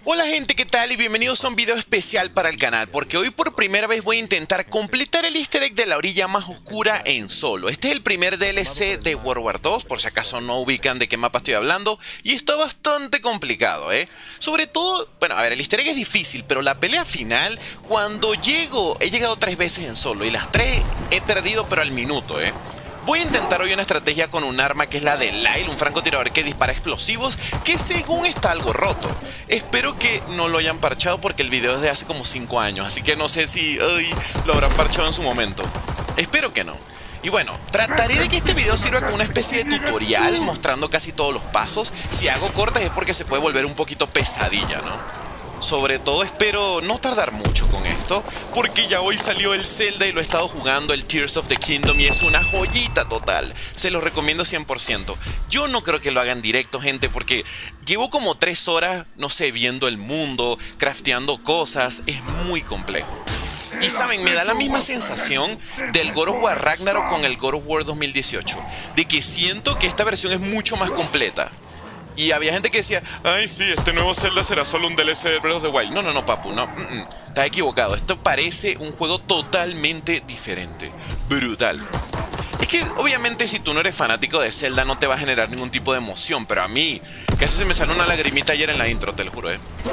Hola gente, ¿qué tal? Y bienvenidos a un video especial para el canal, porque hoy por primera vez voy a intentar completar el easter egg de la orilla más oscura en solo. Este es el primer DLC de World War 2, por si acaso no ubican de qué mapa estoy hablando, y está bastante complicado, Sobre todo, bueno, a ver, el easter egg es difícil, pero la pelea final, cuando he llegado 3 veces en solo, y las 3 he perdido pero al minuto, Voy a intentar hoy una estrategia con un arma que es la de Lyle, un francotirador que dispara explosivos, que según está algo roto. Espero que no lo hayan parchado porque el video es de hace como 5 años, así que no sé si lo habrán parchado en su momento. Espero que no. Y bueno, trataré de que este video sirva como una especie de tutorial mostrando casi todos los pasos. Si hago cortes es porque se puede volver un poquito pesadilla, ¿no? Sobre todo espero no tardar mucho con esto, porque ya hoy salió el Zelda y lo he estado jugando, el Tears of the Kingdom, y es una joyita total. Se los recomiendo 100%. Yo no creo que lo hagan directo, gente, porque llevo como 3 horas, no sé, viendo el mundo, crafteando cosas. Es muy complejo. Y saben, me da la misma sensación del God of War Ragnarok con el God of War 2018, de que siento que esta versión es mucho más completa. Y había gente que decía, ay sí, este nuevo Zelda será solo un DLC de Breath of the Wild. No, no, no, papu, no. Estás equivocado. Esto parece un juego totalmente diferente. Brutal. Es que obviamente si tú no eres fanático de Zelda no te va a generar ningún tipo de emoción. Pero a mí casi se me salió una lagrimita ayer en la intro, te lo juro,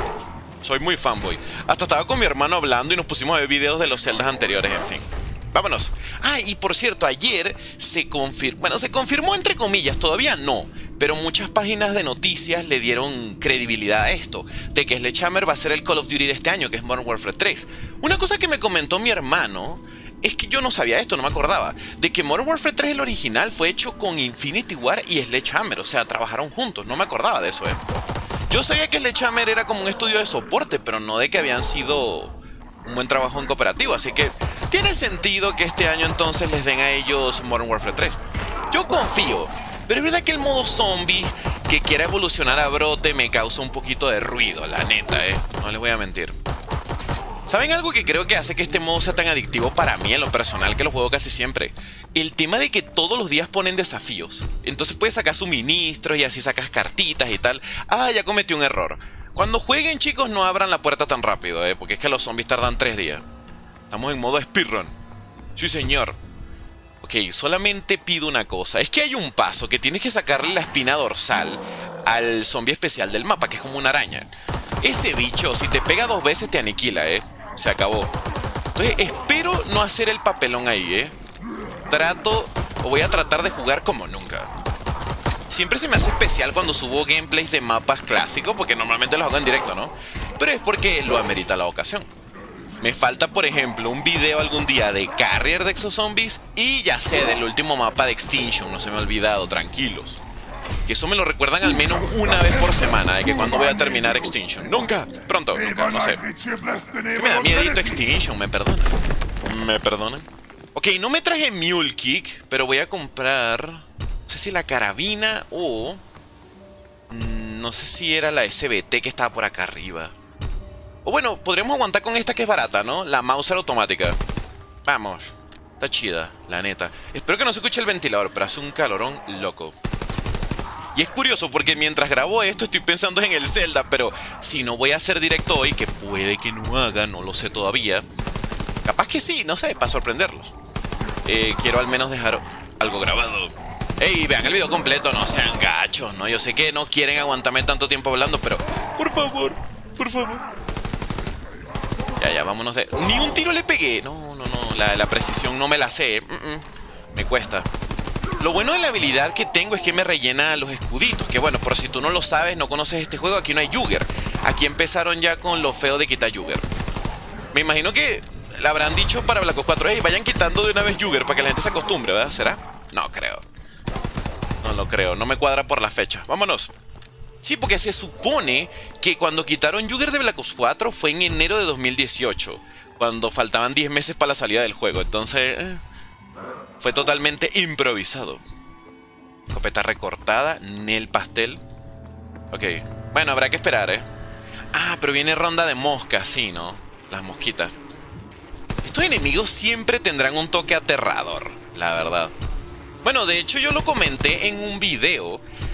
Soy muy fanboy. Hasta estaba con mi hermano hablando y nos pusimos a ver videos de los Zeldas anteriores, en fin. Vámonos. Ah, y por cierto, ayer se confirmó, bueno, se confirmó entre comillas, todavía no, pero muchas páginas de noticias le dieron credibilidad a esto, de que Sledgehammer va a ser el Call of Duty de este año, que es Modern Warfare 3. Una cosa que me comentó mi hermano es que yo no sabía esto, no me acordaba, de que Modern Warfare 3, el original, fue hecho con Infinity Ward y Sledgehammer, o sea, trabajaron juntos, no me acordaba de eso, Yo sabía que Sledgehammer era como un estudio de soporte, pero no de que habían sido un buen trabajo en cooperativo, así que tiene sentido que este año entonces les den a ellos Modern Warfare 3. Yo confío, pero es verdad que el modo zombie que quiera evolucionar a brote me causa un poquito de ruido, la neta, no les voy a mentir. ¿Saben algo que creo que hace que este modo sea tan adictivo para mí en lo personal, que lo juego casi siempre? El tema de que todos los días ponen desafíos. Entonces puedes sacar suministros y así sacas cartitas y tal. Ah, ya cometí un error. Cuando jueguen, chicos, no abran la puerta tan rápido, porque es que los zombies tardan 3 días. Estamos en modo speedrun. Sí, señor. Ok, solamente pido una cosa. Es que hay un paso que tienes que sacarle la espina dorsal al zombie especial del mapa, que es como una araña. Ese bicho, si te pega 2 veces, te aniquila, Se acabó. Entonces, espero no hacer el papelón ahí, voy a tratar de jugar como nunca. Siempre se me hace especial cuando subo gameplays de mapas clásicos, porque normalmente los hago en directo, ¿no? Pero es porque lo amerita la ocasión. Me falta, por ejemplo, un video algún día de Carrier de Exozombies y ya sé, del último mapa de Extinction, no se me ha olvidado, tranquilos. Que eso me lo recuerdan al menos una vez por semana, de que cuando voy a terminar Extinction. Nunca, pronto, nunca, no sé. Que me da miedito Extinction, ¿me perdonan? ¿Me perdonan? Ok, no me traje Mule Kick, pero voy a comprar, no sé si la carabina o no sé si era la SBT que estaba por acá arriba. O bueno, podríamos aguantar con esta que es barata, ¿no? La Mauser automática. Vamos, está chida, la neta. Espero que no se escuche el ventilador, pero hace un calorón loco. Y es curioso porque mientras grabo esto estoy pensando en el Zelda, pero si no voy a hacer directo hoy, que puede que no haga, no lo sé todavía. Capaz que sí, no sé, para sorprenderlos. Quiero al menos dejar algo grabado. Ey, vean el video completo, no sean gachos, ¿no? Yo sé que no quieren aguantarme tanto tiempo hablando, pero por favor, por favor. Ya, vámonos. Ni un tiro le pegué. No, la precisión no me la sé. Me cuesta. Lo bueno de la habilidad que tengo es que me rellena los escuditos. Que bueno, por si tú no lo sabes, no conoces este juego, aquí no hay Jugger. Aquí empezaron ya con lo feo de quitar Jugger. Me imagino que le habrán dicho para Black Ops 4, hey, vayan quitando de una vez Jugger para que la gente se acostumbre, ¿verdad? ¿Será? No creo. No lo creo, no me cuadra por la fecha. Vámonos. Sí, porque se supone que cuando quitaron Jugger de Black Ops 4 fue en enero de 2018, cuando faltaban 10 meses para la salida del juego. Entonces, fue totalmente improvisado. Escopeta recortada, Nel pastel. Ok, bueno, habrá que esperar, Ah, pero viene ronda de moscas, sí, ¿no? Las mosquitas. Estos enemigos siempre tendrán un toque aterrador, la verdad. Bueno, de hecho yo lo comenté en un video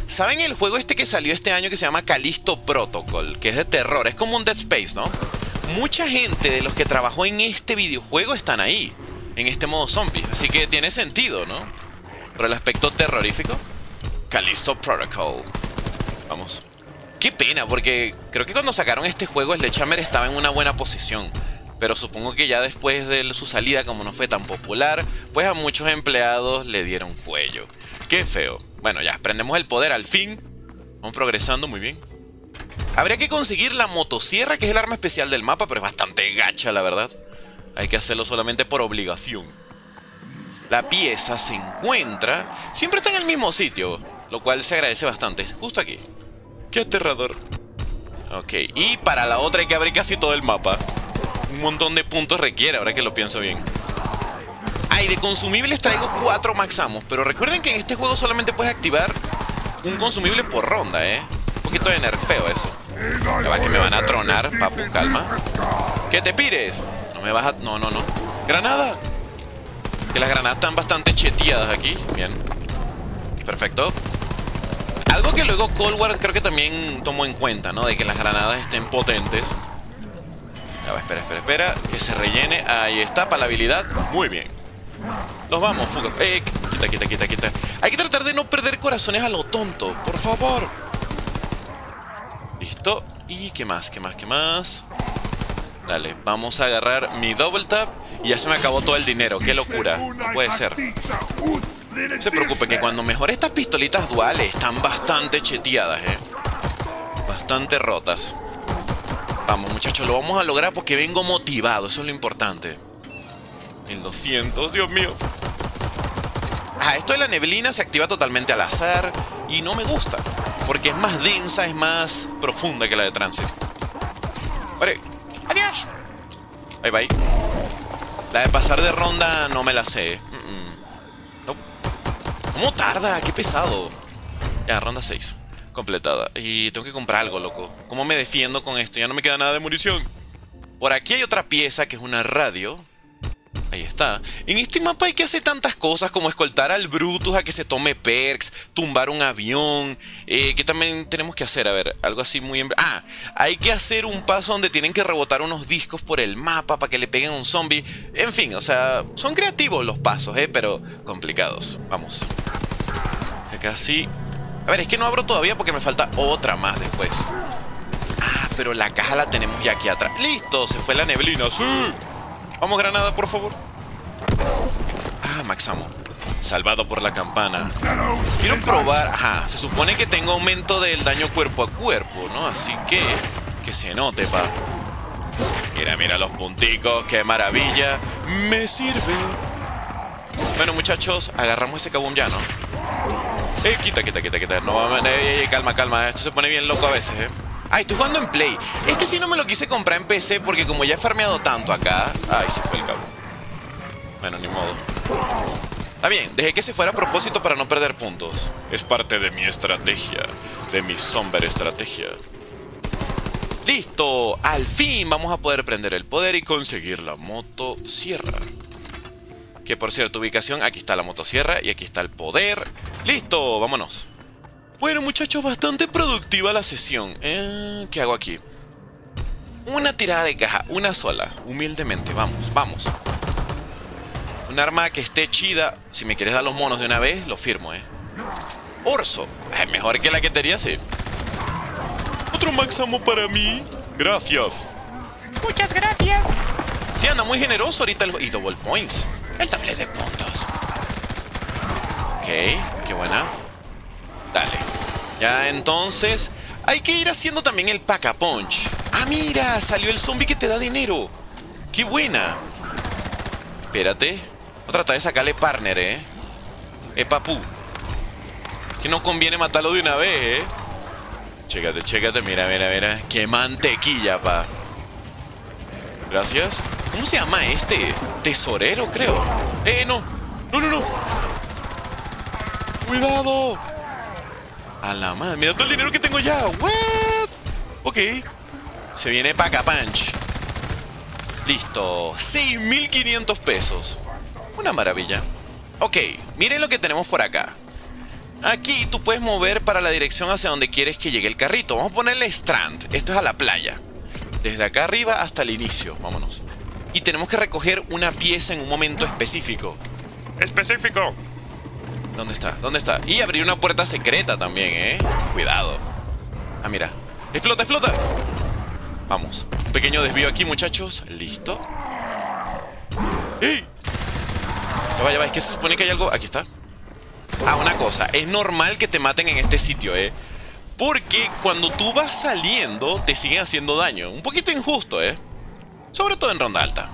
¿Saben el juego este que salió este año que se llama Callisto Protocol? Que es de terror, es como un Dead Space, ¿no? Mucha gente de los que trabajó en este videojuego están ahí, en este modo zombie. Así que tiene sentido, ¿no? Por el aspecto terrorífico. Callisto Protocol. Vamos. Qué pena, porque creo que cuando sacaron este juego Sledgehammer estaba en una buena posición. Pero supongo que ya después de su salida, como no fue tan popular, pues a muchos empleados le dieron cuello. Qué feo. Bueno, ya aprendemos el poder al fin. Vamos progresando muy bien. Habría que conseguir la motosierra, que es el arma especial del mapa, pero es bastante gacha, la verdad. Hay que hacerlo solamente por obligación. La pieza se encuentra... Siempre está en el mismo sitio, lo cual se agradece bastante. Justo aquí. ¡Qué aterrador! Ok, y para la otra hay que abrir casi todo el mapa. Un montón de puntos requiere, ahora que lo pienso bien. Ah, y de consumibles traigo 4 max ammos, pero recuerden que en este juego solamente puedes activar un consumible por ronda, ¿eh? Un poquito de nerfeo eso. Ya va que me van a tronar, papu, calma. ¡Que te pires! No me vas a... No. ¡Granada! Que las granadas están bastante cheteadas aquí. Bien. Perfecto. Algo que luego Cold War creo que también tomó en cuenta, ¿no? De que las granadas estén potentes. Ya va, espera. Que se rellene. Ahí está, para la habilidad. Muy bien. Nos vamos, fuga. Quita. Hay que tratar de no perder corazones a lo tonto, por favor. Listo. ¿Y qué más? Dale, vamos a agarrar mi double tap. Y ya se me acabó todo el dinero. ¡Qué locura! No puede ser. No se preocupen que cuando mejore estas pistolitas duales están bastante cheteadas, bastante rotas. Vamos, muchachos, lo vamos a lograr porque vengo motivado. Eso es lo importante. 1200, Dios mío. Ah, esto de la neblina se activa totalmente al azar. Y no me gusta, porque es más densa, es más profunda que la de Transit. Vale, adiós. Bye. La de pasar de ronda no me la sé. No. ¿Cómo tarda? Qué pesado. Ya, ronda 6 completada. Y tengo que comprar algo, loco. ¿Cómo me defiendo con esto? Ya no me queda nada de munición. Por aquí hay otra pieza que es una radio. Ahí está. En este mapa hay que hacer tantas cosas como escoltar al Brutus a que se tome perks, tumbar un avión. ¿Qué también tenemos que hacer? A ver, algo así muy... Ah, hay que hacer un paso donde tienen que rebotar unos discos por el mapa para que le peguen a un zombie. En fin, o sea, son creativos los pasos, pero complicados. Vamos. Acá sí. A ver, es que no abro todavía porque me falta otra más después. Ah, pero la caja la tenemos ya aquí atrás. ¡Listo! Se fue la neblina. ¡Sí! Vamos, granada, por favor. Ah, max ammo. Salvado por la campana. Quiero probar... Ajá, se supone que tengo aumento del daño cuerpo a cuerpo, ¿no? Así que se note, pa. Mira los punticos. ¡Qué maravilla! ¡Me sirve! Bueno, muchachos, agarramos ese kaboom ya, ¿no? Quita. No, calma. Esto se pone bien loco a veces, Ay, estoy jugando en Play. Este sí no me lo quise comprar en PC porque como ya he farmeado tanto acá... Ay, se fue el cabo. Bueno, ni modo. Está bien, dejé que se fuera a propósito para no perder puntos. Es parte de mi estrategia. De mi somber estrategia. ¡Listo! Al fin vamos a poder prender el poder y conseguir la motosierra. Que por cierto, ubicación, aquí está la motosierra y aquí está el poder. ¡Listo! Vámonos. Bueno, muchachos, bastante productiva la sesión. ¿Qué hago aquí? Una tirada de caja, una sola. Humildemente, vamos. Un arma que esté chida. Si me quieres dar los monos de una vez, lo firmo, Orso. Mejor que la que tenía, sí. Otro max ammo para mí. Gracias. Muchas gracias. Sí, anda muy generoso ahorita y double points. El tablete de puntos. Ok, qué buena. Dale. Ya entonces hay que ir haciendo también el pack-a-punch. Ah, mira, salió el zombie que te da dinero. Qué buena. Espérate. Voy a tratar de sacarle partner, papu. Que no conviene matarlo de una vez, Chécate, mira. Qué mantequilla, pa. Gracias. ¿Cómo se llama este? Tesorero, creo. No. Cuidado. A la madre, mira todo el dinero que tengo ya. What? Ok. Se viene pack-a-punch. Listo. 6.500 pesos. Una maravilla. Ok, miren lo que tenemos por acá. Aquí tú puedes mover para la dirección hacia donde quieres que llegue el carrito. Vamos a ponerle Strand. Esto es a la playa. Desde acá arriba hasta el inicio. Vámonos. Y tenemos que recoger una pieza en un momento específico. Específico. ¿Dónde está? ¿Dónde está? Y abrir una puerta secreta también, ¿eh? Cuidado. Ah, mira. ¡Explota, explota! Vamos. Un pequeño desvío aquí, muchachos. Listo. ¡Ey! Ya va. Es que se supone que hay algo... Aquí está. Ah, una cosa. Es normal que te maten en este sitio, ¿eh? Porque cuando tú vas saliendo, te siguen haciendo daño. Un poquito injusto, ¿eh? Sobre todo en ronda alta.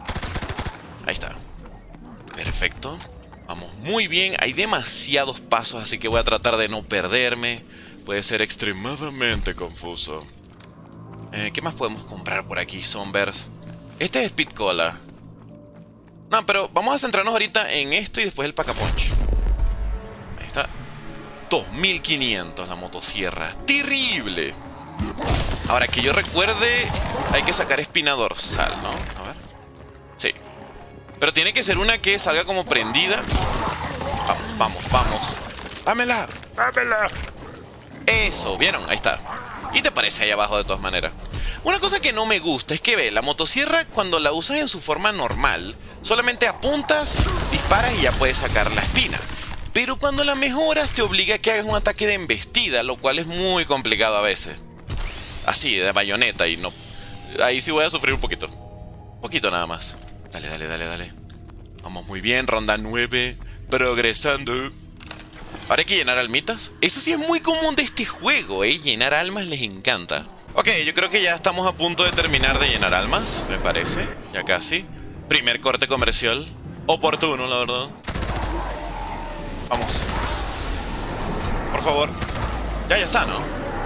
Ahí está. Perfecto. Vamos muy bien. Hay demasiados pasos, así que voy a tratar de no perderme. Puede ser extremadamente confuso. ¿Qué más podemos comprar por aquí, Zombers? Este es Speed Cola. No, pero vamos a centrarnos ahorita en esto y después el Pack-a-Punch. Ahí está. 2500 la motosierra. ¡Terrible! Ahora, que yo recuerde, hay que sacar espina dorsal, ¿no? A ver. Sí. Pero tiene que ser una que salga como prendida. Vamos. ¡Dámela! ¡Dámela! Eso, ¿vieron? Ahí está. Y te aparece ahí abajo de todas maneras. Una cosa que no me gusta es que, ve, la motosierra cuando la usas en su forma normal, solamente apuntas, disparas y ya puedes sacar la espina. Pero cuando la mejoras te obliga a que hagas un ataque de embestida, lo cual es muy complicado a veces. Así, de bayoneta y no... Ahí sí voy a sufrir un poquito. Un poquito nada más. Dale. Vamos muy bien, ronda 9. Progresando. Ahora hay que llenar almitas. Eso sí es muy común de este juego, ¿eh? Llenar almas les encanta. Ok, yo creo que ya estamos a punto de terminar de llenar almas, me parece. Ya casi. Primer corte comercial. Oportuno, la verdad. Vamos. Por favor. Ya está, ¿no?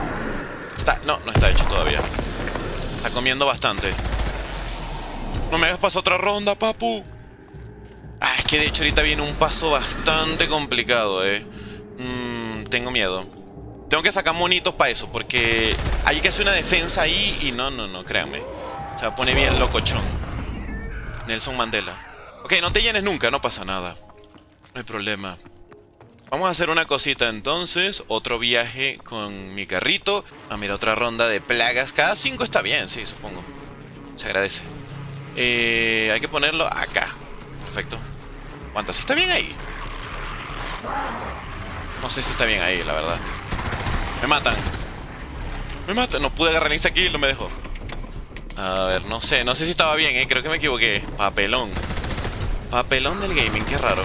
No está hecho todavía. Está comiendo bastante. No me hagas pasar otra ronda, papu. Ah, es que de hecho ahorita viene un paso bastante complicado, tengo miedo. Tengo que sacar monitos para eso, porque hay que hacer una defensa ahí y no, créanme. Se va a poner bien locochón. Nelson Mandela. Ok, no te llenes nunca, no pasa nada. No hay problema. Vamos a hacer una cosita entonces. Otro viaje con mi carrito. Ah, mira, otra ronda de plagas. Cada 5 está bien, sí, supongo. Se agradece. Hay que ponerlo acá. Perfecto. ¿Cuántas? ¿Sí está bien ahí? No sé si está bien ahí, la verdad. Me matan. No pude agarrar ni aquí, no me dejó. A ver, no sé si estaba bien, creo que me equivoqué. Papelón del gaming, qué raro.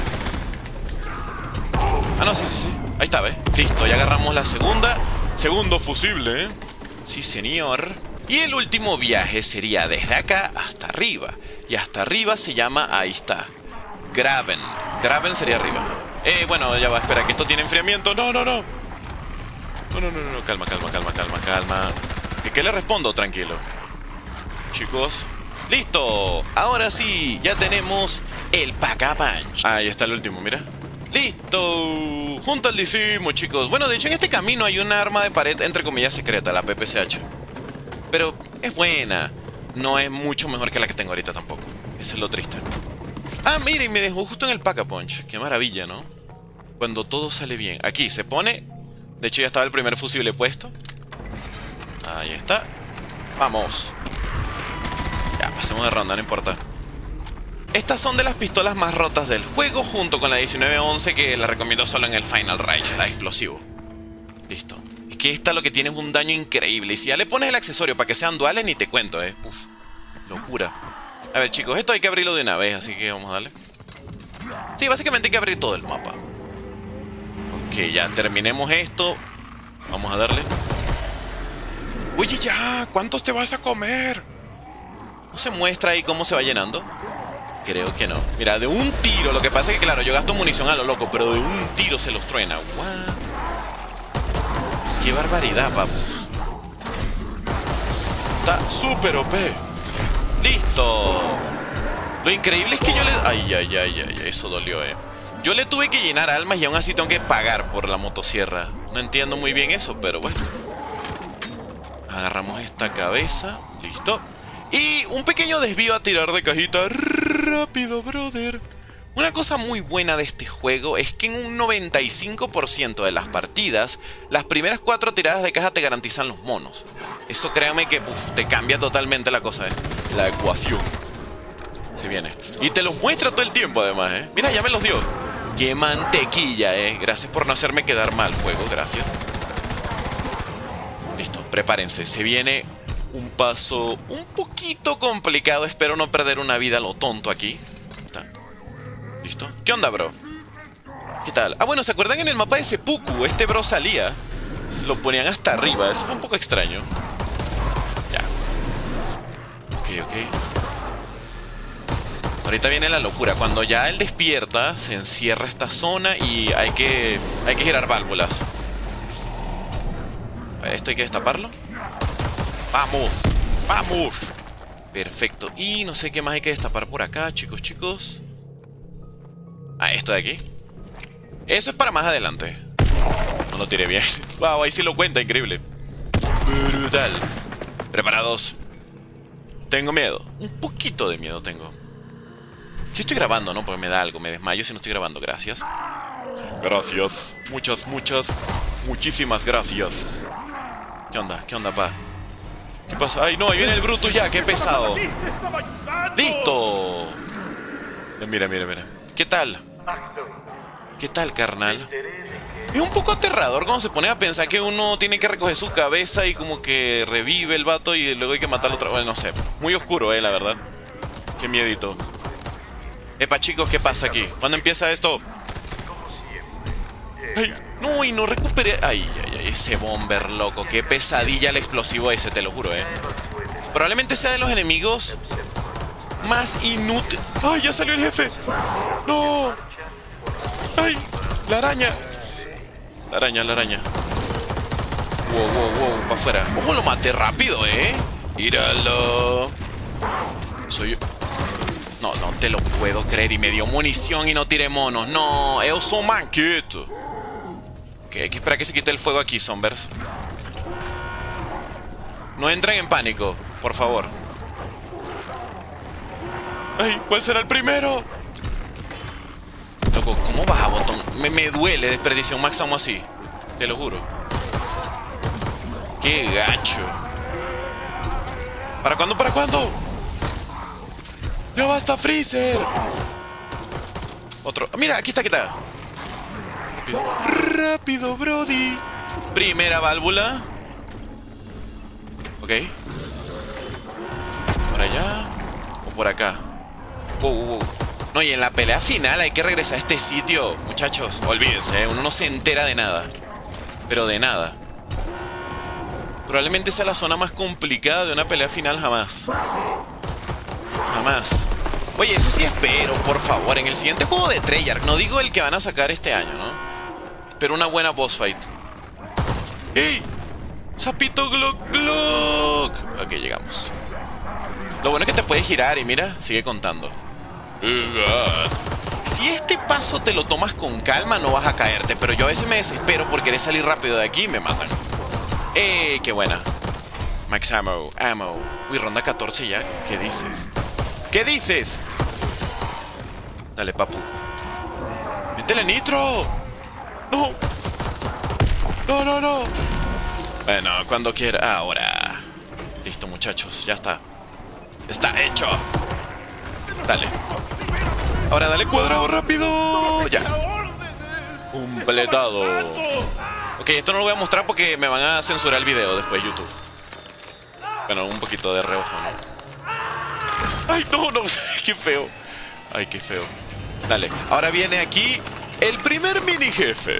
Ah, no, sí. Ahí está, ¿ves? Listo, ya agarramos la segunda. Segundo fusible, Sí, señor. Y el último viaje sería desde acá hasta arriba. Y hasta arriba se llama, ahí está, Graven. Graven sería arriba. Bueno, ya va, espera, que esto tiene enfriamiento. No. Calma. ¿Y qué le respondo? Tranquilo. Chicos. ¡Listo! Ahora sí, ya tenemos el Pack-a-Punch. Ahí está el último, mira. ¡Listo! Junto al decimo, chicos. Bueno, de hecho en este camino hay una arma de pared, entre comillas, secreta, la PPCH. Pero es buena. No es mucho mejor que la que tengo ahorita tampoco. Eso es lo triste. Ah, miren, me dejó justo en el Pack-a-Punch. Qué maravilla, ¿no? Cuando todo sale bien. Aquí se pone... De hecho ya estaba el primer fusible puesto. Ahí está. Vamos. Ya, pasemos de ronda, no importa. Estas son de las pistolas más rotas del juego, junto con la 1911, que la recomiendo solo en el Final Reich, la explosivo. Listo. Es que esta lo que tiene es un daño increíble. Y si ya le pones el accesorio para que sean duales, ni te cuento, Uf, locura. A ver, chicos, esto hay que abrirlo de una vez, así que vamos a darle. Sí, básicamente hay que abrir todo el mapa. Ok, ya terminemos esto. Vamos a darle. Oye, ya, ¿cuántos te vas a comer? ¿No se muestra ahí cómo se va llenando? Creo que no. Mira, de un tiro, lo que pasa es que, claro, yo gasto munición a lo loco, pero de un tiro se los truena. ¡Guau! ¡Qué barbaridad, papus! Está súper OP. ¡Listo! Lo increíble es que yo le... Ay, eso dolió, Yo le tuve que llenar almas y aún así tengo que pagar por la motosierra. No entiendo muy bien eso, pero bueno. Agarramos esta cabeza. Listo. Y un pequeño desvío a tirar de cajita. Rápido, brother. Una cosa muy buena de este juego es que en un 95% de las partidas, las primeras 4 tiradas de caja te garantizan los monos. Eso créanme que te cambia totalmente la cosa, la ecuación. Se viene. Y te los muestra todo el tiempo además, Mira, ya me los dio. ¡Qué mantequilla, Gracias por no hacerme quedar mal, juego, gracias. Listo, prepárense. Se viene un paso un poquito complicado. Espero no perder una vida a lo tonto aquí. Está. ¿Listo? ¿Qué onda, bro? ¿Qué tal? Ah, bueno, ¿se acuerdan en el mapa de Seppuku? Este bro salía. Lo ponían hasta arriba. Eso fue un poco extraño. Ya. Ok. Ahorita viene la locura. Cuando ya él despierta, se encierra esta zona y hay que girar válvulas. Esto hay que destaparlo. ¡Vamos! ¡Vamos! Perfecto. Y no sé qué más hay que destapar por acá, chicos. Ah, esto de aquí. Eso es para más adelante. No lo tiré bien. Wow, ahí sí lo cuenta, increíble. Brutal. ¿Preparados? Tengo miedo. Un poquito de miedo tengo. Sí estoy grabando, ¿no? Porque me da algo. Me desmayo si no estoy grabando. Gracias. Gracias. Muchísimas gracias. ¿Qué onda, pa? ¿Qué pasa? ¡Ay, no! Ahí viene el Brutus ya. ¡Qué pesado! ¡Listo! Mira. ¿Qué tal? ¿Qué tal, carnal? Es un poco aterrador cuando se pone a pensar que uno tiene que recoger su cabeza y como que revive el vato y luego hay que matarlo otra vez. Bueno, no sé. Muy oscuro, la verdad. Qué miedito. Epa, chicos, ¿qué pasa aquí? ¿Cuándo empieza esto? ¡Ay! No, y no recuperé. Ay, ese bomber, loco. Qué pesadilla el explosivo ese, te lo juro, Probablemente sea de los enemigos más inútiles. ¡Ay, ya salió el jefe! ¡No! ¡Ay! ¡La araña! La araña. Wow, para afuera. ¡Ojo, lo maté rápido, ¡Míralo! Soy yo. No te lo puedo creer. Y me dio munición y no tiré monos. No, eu sou manquito. Ok, hay que esperar que se quite el fuego aquí, Zombers. No entren en pánico, por favor. ¡Ay! ¿Cuál será el primero? Loco, ¿cómo baja, botón? Me duele desperdicio un máximo así. Te lo juro. ¡Qué gacho! ¿Para cuándo? ¡Ya basta, Freezer! Otro. Mira, aquí está. Rápido, Brody. Primera válvula. Ok. ¿Por allá? ¿O por acá? Wow. No, y en la pelea final hay que regresar a este sitio. Muchachos, olvídense, uno no se entera de nada. Pero de nada. Probablemente sea la zona más complicada de una pelea final jamás. Oye, eso sí espero, por favor. En el siguiente juego de Treyarch, no digo el que van a sacar este año, ¿no? Pero una buena boss fight. ¡Ey! ¡Sapito Glock! Ok, llegamos. Lo bueno es que te puedes girar y mira, sigue contando. Si este paso te lo tomas con calma, no vas a caerte. Pero yo a veces me desespero por querer salir rápido de aquí y me matan. ¡Qué buena! Max ammo. Uy, ronda 14 ya. ¿Qué dices? Dale, papu. ¡Métele nitro! ¡No! Bueno, cuando quiera. Ahora. Listo, muchachos. Ya está. Está hecho. Dale. Ahora dale cuadrado rápido. Ya. Completado. Ok, esto no lo voy a mostrar porque me van a censurar el video después de YouTube. Bueno, un poquito de reojo, ¿no? Ay, no. Qué feo. Ay, qué feo. Dale. Ahora viene aquí el primer mini jefe.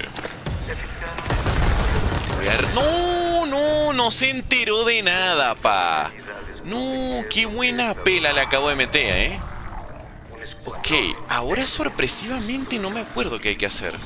No se enteró de nada, pa. No, qué buena pela le acabo de meter, Ok, ahora sorpresivamente no me acuerdo qué hay que hacer.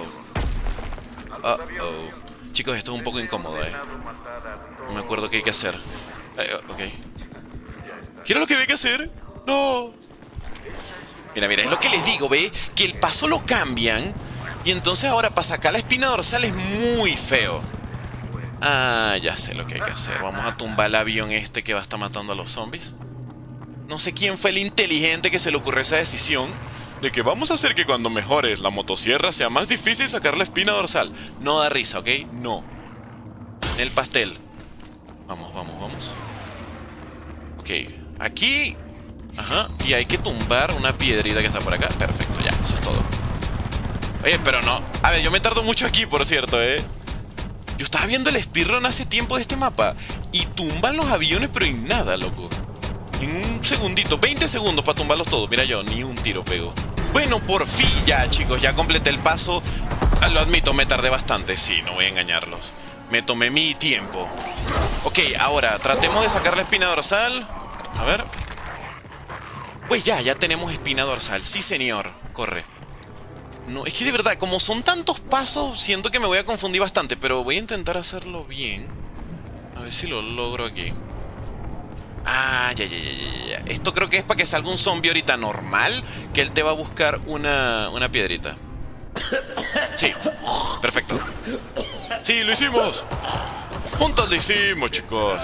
Chicos, esto es un poco incómodo, No me acuerdo qué hay que hacer. Ok. ¿Qué era lo que había que hacer? No. Mira, es lo que les digo, ¿ve? Que el paso lo cambian. Y entonces ahora para sacar la espina dorsal es muy feo. Ah, ya sé lo que hay que hacer. Vamos a tumbar el avión este que va a estar matando a los zombies. No sé quién fue el inteligente que se le ocurrió esa decisión, de que vamos a hacer que cuando mejores la motosierra sea más difícil sacar la espina dorsal. No da risa, ¿ok? No. El pastel. Vamos, vamos, vamos. Ok, aquí. Ajá, y hay que tumbar una piedrita que está por acá. Perfecto, ya, eso es todo. Oye, pero no. A ver, yo me tardo mucho aquí, por cierto, Yo estaba viendo el speedrun hace tiempo de este mapa y tumban los aviones, pero en nada, loco. En un segundito, 20 segundos para tumbarlos todos. Mira yo, ni un tiro pego. Bueno, por fin ya, chicos, ya completé el paso. Lo admito, me tardé bastante. Sí, no voy a engañarlos. Me tomé mi tiempo. Ok, ahora, tratemos de sacar la espina dorsal. A ver. Pues ya tenemos espina dorsal. Sí, señor. Corre. No, es que de verdad, como son tantos pasos, siento que me voy a confundir bastante. Pero voy a intentar hacerlo bien. A ver si lo logro aquí. Ah, ya. Esto creo que es para que salga un zombie ahorita normal, que él te va a buscar una piedrita. Sí, perfecto. Sí, lo hicimos. Juntos lo hicimos, chicos.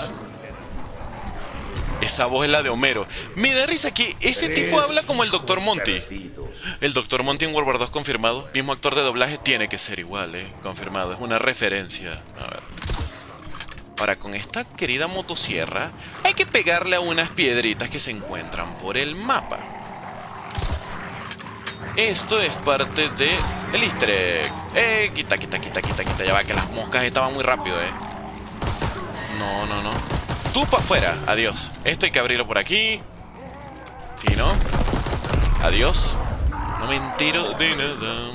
Esa voz es la de Homero. Me da risa que ese tipo habla como el Dr. Monty. El Dr. Monty en World War 2 confirmado. Mismo actor de doblaje, tiene que ser igual, confirmado. Es una referencia. A ver. Ahora, con esta querida motosierra hay que pegarle a unas piedritas que se encuentran por el mapa. Esto es parte de el easter egg. Quita. Ya va, que las moscas estaban muy rápido, No. Tú para afuera. Adiós. Esto hay que abrirlo por aquí. Fino. Adiós. No me entero de nada.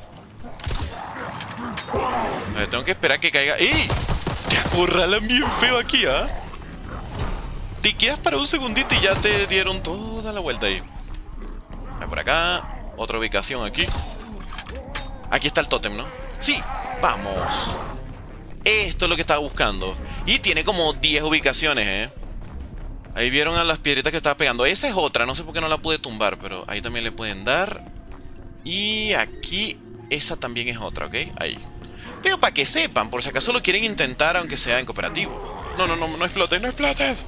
A ver, tengo que esperar que caiga. ¡Ey! Te acorralan bien feo aquí, ¿ah? Te quedas para un segundito y ya te dieron toda la vuelta ahí. Por acá. Otra ubicación aquí. Aquí está el tótem, ¿no? ¡Sí! ¡Vamos! Esto es lo que estaba buscando. Y tiene como 10 ubicaciones, Ahí vieron a las piedritas que estaba pegando. Esa es otra, no sé por qué no la pude tumbar, pero ahí también le pueden dar. Y aquí, esa también es otra, ¿ok? Ahí. Pero para que sepan, por si acaso lo quieren intentar, aunque sea en cooperativo. No explotes, no explotes.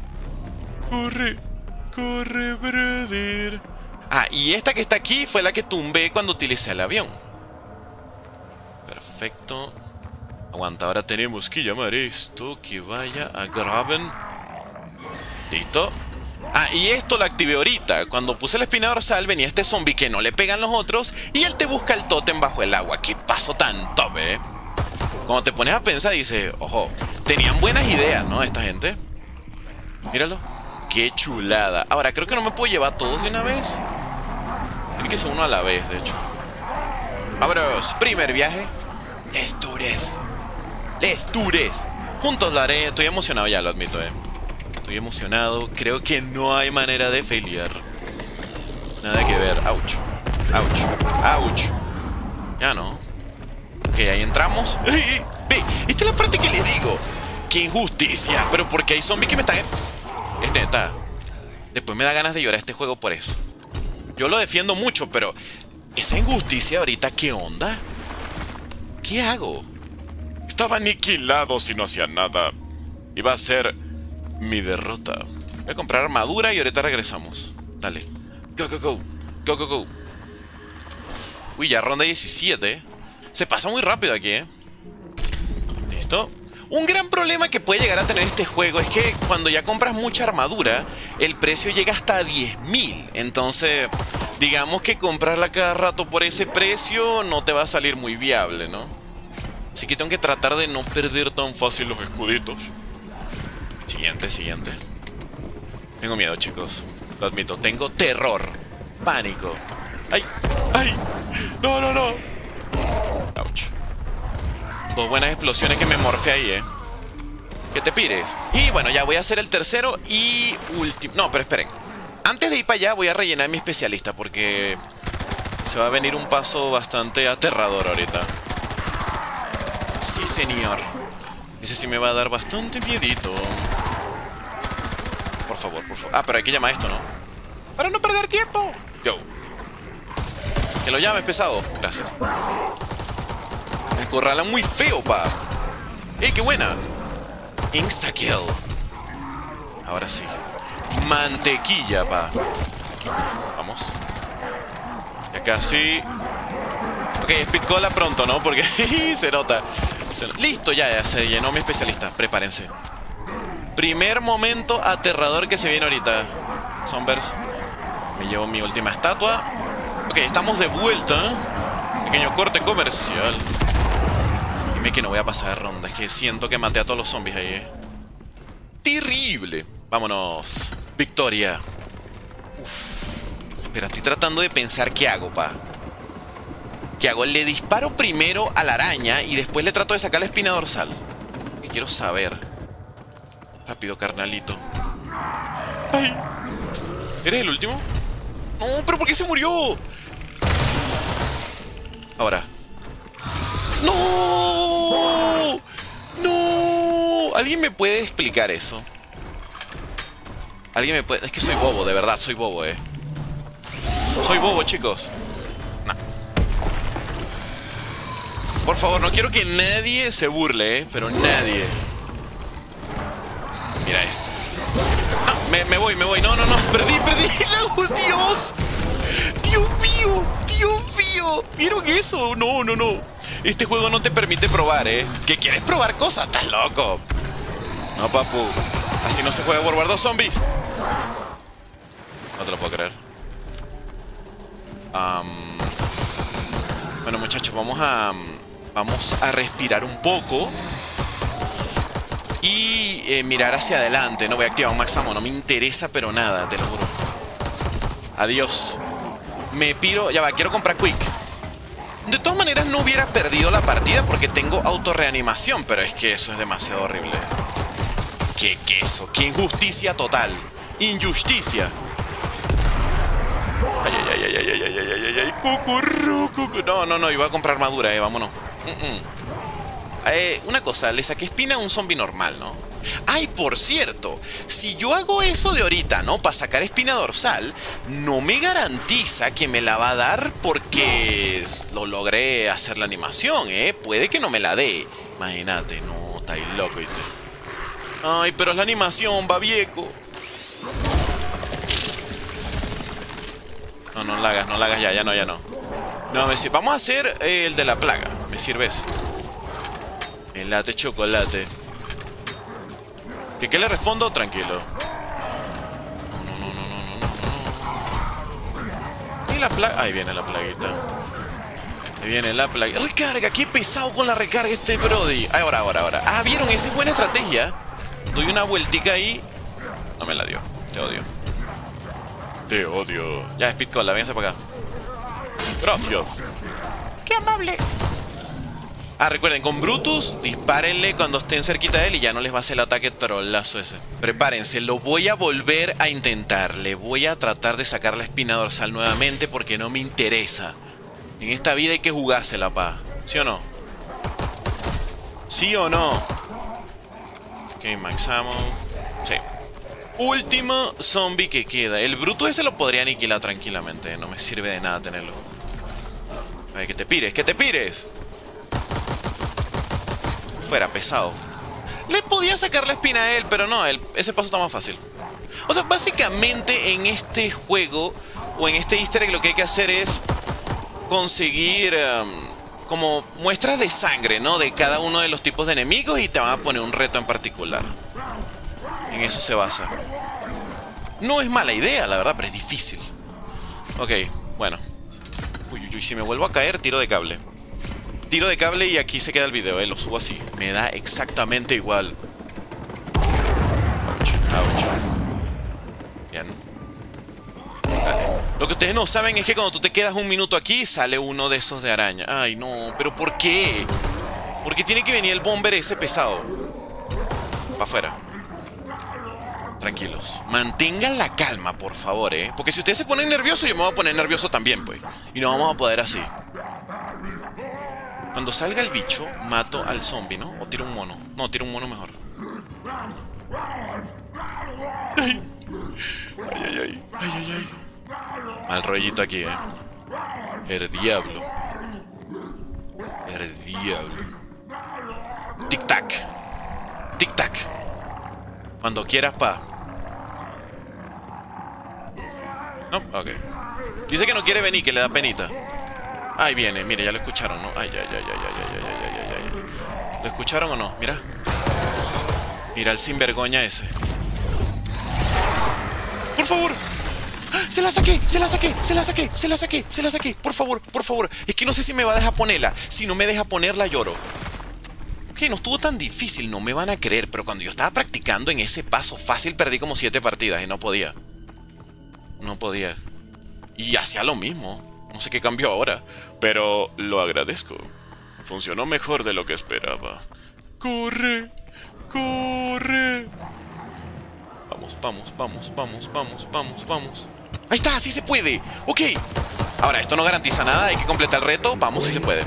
Corre, brother. Ah, y esta que está aquí fue la que tumbé cuando utilicé el avión. Perfecto. Aguanta, ahora tenemos que llamar esto que vaya a graben. Listo. Ah, y esto lo activé ahorita. Cuando puse la espina dorsal venía este zombie que no le pegan los otros y él te busca el tótem bajo el agua. ¡Qué paso tan top, Cuando te pones a pensar dices, ojo, tenían buenas ideas, ¿no? Esta gente. Míralo. ¡Qué chulada! Ahora, creo que no me puedo llevar todos de una vez. Tiene que ser uno a la vez, de hecho. Vámonos. Primer viaje. Les Dures. Juntos lo haré. Estoy emocionado, ya lo admito, Estoy emocionado. Creo que no hay manera de failear. Nada que ver. Ouch. Ya no. Ok, ahí entramos. ¡Ey! Ve, esta es la parte que les digo. ¡Qué injusticia! Pero porque hay zombies que me están... Es neta. Después me da ganas de llorar este juego por eso. Yo lo defiendo mucho, pero... esa injusticia ahorita, ¿qué onda? ¿Qué hago? Estaba aniquilado si no hacía nada. Iba a ser mi derrota. Voy a comprar armadura y ahorita regresamos. Dale. Go. Uy, ya ronda 17. Se pasa muy rápido aquí, Listo. Un gran problema que puede llegar a tener este juego es que cuando ya compras mucha armadura, el precio llega hasta 10.000. Entonces, digamos que comprarla cada rato por ese precio no te va a salir muy viable, ¿no? Así que tengo que tratar de no perder tan fácil los escuditos. Siguiente. Tengo miedo, chicos. Lo admito, tengo terror. Pánico. ¡Ay! ¡No! Ouch. Dos buenas explosiones que me morfé ahí, Que te pires. Y bueno, ya voy a hacer el tercero y último. No, pero esperen. Antes de ir para allá voy a rellenar mi especialista porque se va a venir un paso bastante aterrador ahorita. Sí, señor. Ese sí me va a dar bastante miedito. Por favor. Ah, pero hay que llamar a esto, ¿no? Para no perder tiempo. Yo. Que lo llames, pesado. Gracias. Me acorralan muy feo, pa. ¡Ey, qué buena! Insta-kill. Ahora sí. Mantequilla, pa. Vamos. Y acá sí. Ok, speed cola pronto, ¿no? Porque se nota. Listo, ya se llenó mi especialista. Prepárense. Primer momento aterrador que se viene ahorita. Zombers. Me llevo mi última estatua. Ok, estamos de vuelta. Pequeño corte comercial. Dime que no voy a pasar de ronda. Es que siento que maté a todos los zombies ahí. Terrible. Vámonos. Victoria. Uf. Espera, estoy tratando de pensar qué hago, pa. ¿Qué hago? Le disparo primero a la araña y después le trato de sacar la espina dorsal. Que quiero saber. Rápido, carnalito. ¡Ay! ¿Eres el último? No, pero ¿por qué se murió? Ahora. ¡No! ¡No! ¿Alguien me puede explicar eso? ¿Alguien me puede...? Es que soy bobo, de verdad, soy bobo, Soy bobo, chicos. No. Por favor, no quiero que nadie se burle, pero nadie. Mira esto. No, me voy. No, perdí. ¡Dios! ¡Dios mío! ¿Vieron eso? No. Este juego no te permite probar, ¿Que quieres probar cosas? ¡Estás loco! No, papu. Así no se juega World War 2 Zombies. No te lo puedo creer. Bueno, muchachos, vamos a respirar un poco. Y mirar hacia adelante. No voy a activar un Max Ammo, no me interesa pero nada, te lo juro. Adiós. Me piro, ya va, quiero comprar Quick. De todas maneras no hubiera perdido la partida porque tengo autorreanimación, pero es que eso es demasiado horrible. ¡Qué queso! ¡Qué injusticia total! ¡Injusticia! ¡Ay! ¡Cucurru! No, iba a comprar armadura, vámonos. Una cosa, le saqué espina a un zombie normal, ¿no? Ay, por cierto, si yo hago eso de ahorita, ¿no? Para sacar espina dorsal, no me garantiza que me la va a dar porque lo logré hacer la animación, Puede que no me la dé. Imagínate, no, está ahí loco, ¿viste? Ay, pero es la animación, va viejo. No la hagas ya no. No, vamos a hacer el de la plaga. ¿Me sirves? El latte chocolate. ¿Qué le respondo? Tranquilo. No. Y la plaga. Ahí viene la plaguita. Ahí viene la plaga. ¡Recarga! ¡Qué pesado con la recarga este Brody! Ahora. Ah, ¿vieron? Esa es buena estrategia. Doy una vueltica ahí. No me la dio. Te odio. Ya, Speed Cola, vénganse para acá. Gracias. ¡Qué amable! Ah, recuerden, con Brutus, dispárenle cuando estén cerquita de él y ya no les va a hacer el ataque trolazo ese. Prepárense, lo voy a volver a intentar. Le voy a tratar de sacar la espina dorsal nuevamente porque no me interesa. En esta vida hay que jugársela, pa. ¿Sí o no? ¿Sí o no? Ok, Max Ammo. Sí. Último zombie que queda. El Brutus ese lo podría aniquilar tranquilamente. No me sirve de nada tenerlo. A ver, que te pires. Fuera, pesado. Le podía sacar la espina a él, pero no, ese paso está más fácil. O sea, básicamente en este juego o en este easter egg lo que hay que hacer es conseguir como muestras de sangre, ¿no? De cada uno de los tipos de enemigos y te van a poner un reto en particular. En eso se basa. No es mala idea, la verdad, pero es difícil. Ok, bueno. Uy, si me vuelvo a caer, tiro de cable. Tiro de cable y aquí se queda el video, lo subo así. Me da exactamente igual. Ouch. Bien. Dale. Lo que ustedes no saben es que cuando tú te quedas un minuto aquí, sale uno de esos de araña. Ay, no, pero ¿por qué? Porque tiene que venir el bomber ese pesado. Para afuera. Tranquilos. Mantengan la calma, por favor, Porque si ustedes se ponen nerviosos, yo me voy a poner nervioso también, pues. Y no vamos a poder así. Cuando salga el bicho, mato al zombie, ¿no? O tiro un mono. No, tiro un mono mejor. Ay. Mal rollito aquí, El diablo. Tic-tac. Cuando quieras, pa. No, ok. Dice que no quiere venir, que le da penita. Ahí viene, mire, ya lo escucharon, ¿no? Ay, ay, ay, ay, ay, ay, ay, ay, ay, ay. ¿Lo escucharon o no? Mira. Mira el sinvergoña ese. Por favor. Se la saqué, se la saqué, se la saqué, se la saqué, se la saqué. Por favor, por favor. Es que no sé si me va a dejar ponerla. Si no me deja ponerla, lloro. Ok, no estuvo tan difícil, no me van a creer. Pero cuando yo estaba practicando en ese paso fácil, perdí como 7 partidas y no podía. No podía. Y hacía lo mismo. No sé qué cambió ahora. Pero lo agradezco. Funcionó mejor de lo que esperaba. ¡Corre! ¡Corre! Vamos, vamos, vamos, vamos, vamos, vamos, vamos. ¡Ahí está! ¡Sí se puede! ¡Ok! Ahora, esto no garantiza nada. Hay que completar el reto. Vamos, si se puede.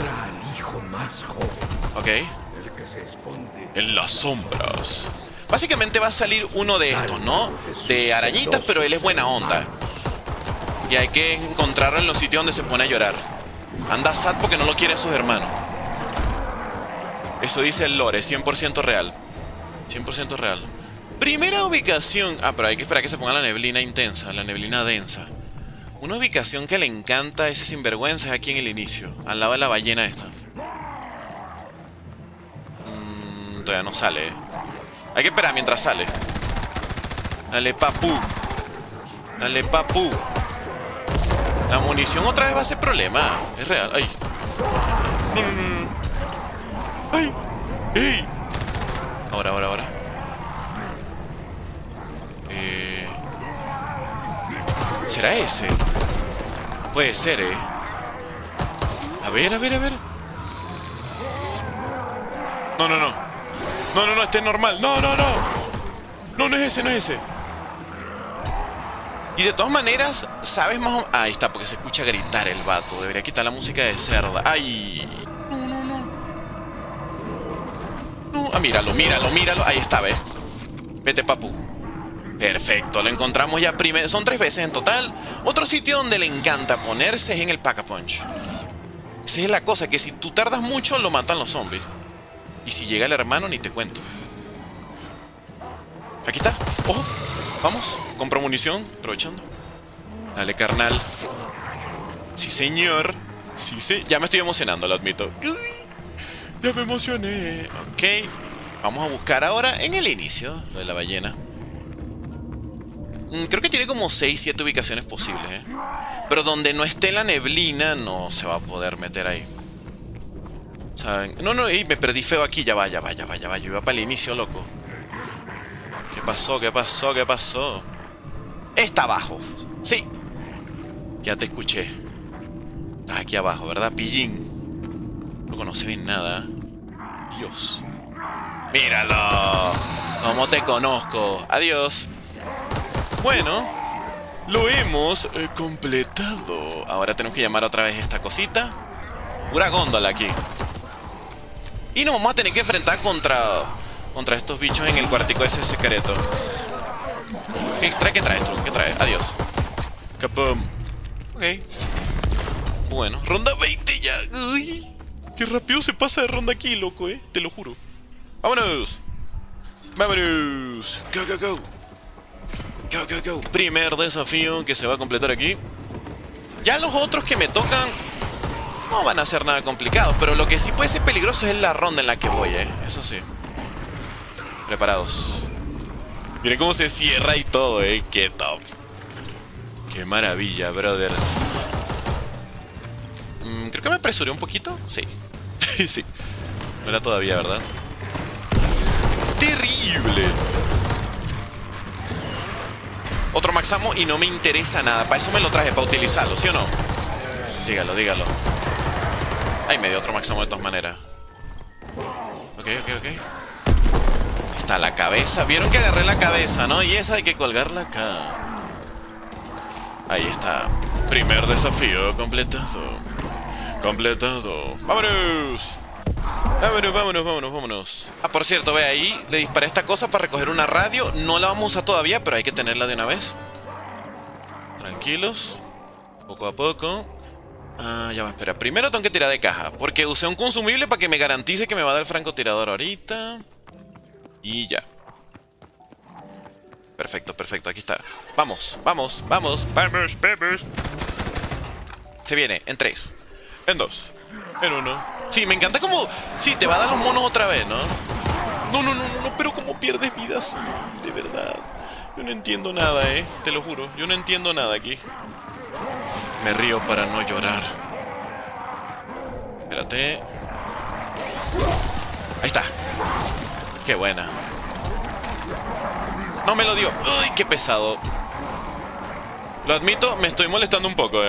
Ok. En las sombras. Básicamente va a salir uno de estos, ¿no? De arañitas, pero él es buena onda. Y hay que encontrarlo en los sitios donde se pone a llorar. Anda sad porque no lo quieren sus hermanos. Eso dice el lore, 100% real. 100% real. Primera ubicación. Ah, pero hay que esperar que se ponga la neblina intensa, la neblina densa. Una ubicación que le encanta a ese sinvergüenza es aquí en el inicio, al lado de la ballena esta. Todavía no sale, Hay que esperar mientras sale. Dale, papu. Dale, papu. La munición otra vez va a ser problema. Es real. Ay. No, no, no, no. Ay. ¡Ey! Ahora, ahora, ahora. ¿Será ese? Puede ser, A ver, a ver, a ver. No, no, no. No, no, no, este es normal. No, no, no. No, no es ese, no es ese. Y de todas maneras, ¿sabes más o menos? Ahí está, porque se escucha gritar el vato. Debería quitar la música de cerda. ¡Ay! No, no, no. No. Ah, míralo, míralo, míralo. Ahí está, ¿ves? Vete, papu. Perfecto, lo encontramos ya primero. Son 3 veces en total. Otro sitio donde le encanta ponerse es en el Pack-a-Punch. Esa es la cosa, que si tú tardas mucho, lo matan los zombies. Y si llega el hermano, ni te cuento. Aquí está. ¡Ojo! Vamos. Compro munición. Aprovechando. Dale, carnal. Sí, señor. Sí, sí. Ya me estoy emocionando, lo admito. Uy, ya me emocioné. Ok. Vamos a buscar ahora en el inicio lo de la ballena. Creo que tiene como 6, 7 ubicaciones posibles, Pero donde no esté la neblina, no se va a poder meter ahí. ¿Saben? No, no, me perdí feo aquí. Ya va, ya va, ya va, ya va. Yo iba para el inicio, loco. ¿Qué pasó? ¿Qué pasó? ¿Qué pasó? Está abajo. Sí. Ya te escuché. Estás aquí abajo, ¿verdad, pillín? Loco, no se ve nada. Dios. ¡Míralo! ¿Cómo te conozco? Adiós. Bueno, lo hemos completado. Ahora tenemos que llamar otra vez esta cosita. Pura góndola aquí. Y nos vamos a tener que enfrentar contra estos bichos en el cuartico ese secreto. ¿Qué traes, tú? ¿Qué traes? Adiós. Capum. Ok. Bueno, ronda 20 ya. Uy, qué rápido se pasa de ronda aquí, loco, te lo juro. ¡Vámonos! ¡Vámonos! ¡Go, go, go! Go, go, go. Primer desafío que se va a completar aquí. Ya los otros que me tocan no van a ser nada complicados, pero lo que sí puede ser peligroso es la ronda en la que voy, Eso sí. Preparados. Miren cómo se cierra y todo, Qué top. Qué maravilla, brothers. Creo que me apresuré un poquito. Sí. Sí. No era todavía, ¿verdad? ¡Terrible! Otro maxamo y no me interesa nada. Para eso me lo traje, para utilizarlo, ¿sí o no? Dígalo, dígalo. Ay, me dio otro maxamo de todas maneras. Ok, ok, ok. Está la cabeza. Vieron que agarré la cabeza, ¿no? Y esa hay que colgarla acá. Ahí está. Primer desafío completado. Completado. ¡Vámonos! Vámonos, vámonos, vámonos, vámonos. Ah, por cierto, ve ahí. Le disparé esta cosa para recoger una radio. No la vamos a usar todavía, pero hay que tenerla de una vez. Tranquilos. Poco a poco. Ah, ya va, espera. Primero tengo que tirar de caja, porque usé un consumible para que me garantice que me va a dar el francotirador ahorita. Y ya. Perfecto, perfecto, aquí está. Vamos, vamos, vamos. Vamos, vamos. Se viene, en 3. En 2. En 1. Sí, me encanta como... Sí, te va a dar los monos otra vez, ¿no? No, pero como pierdes vida así, de verdad. Yo no entiendo nada, te lo juro. Yo no entiendo nada aquí. Me río para no llorar. Espérate. Ahí está. Qué buena. No me lo dio. Uy, qué pesado. Lo admito, me estoy molestando un poco,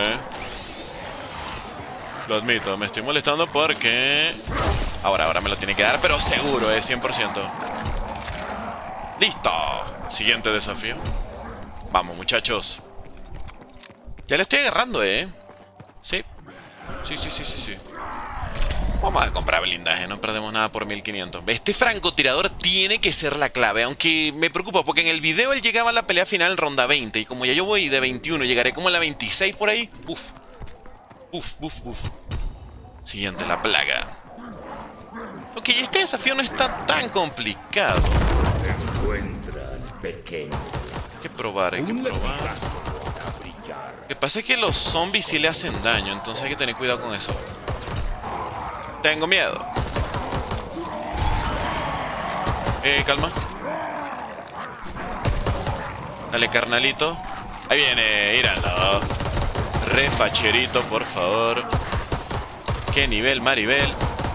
Lo admito, me estoy molestando porque... Ahora me lo tiene que dar, pero seguro, 100%. ¡Listo! Siguiente desafío. Vamos, muchachos. Ya le estoy agarrando, Sí. Sí. Vamos a comprar blindaje, no perdemos nada por 1500. Este francotirador tiene que ser la clave, aunque me preocupa porque en el video él llegaba a la pelea final en ronda 20 y como ya yo voy de 21, llegaré como a la 26 por ahí. Uf. Siguiente, la plaga. Ok, este desafío no está tan complicado. Hay que probar, Lo que pasa es que los zombies sí le hacen daño, entonces hay que tener cuidado con eso. Tengo miedo. Calma. Dale, carnalito. Ahí viene, míralo. Re facherito, por favor. Qué nivel, Maribel.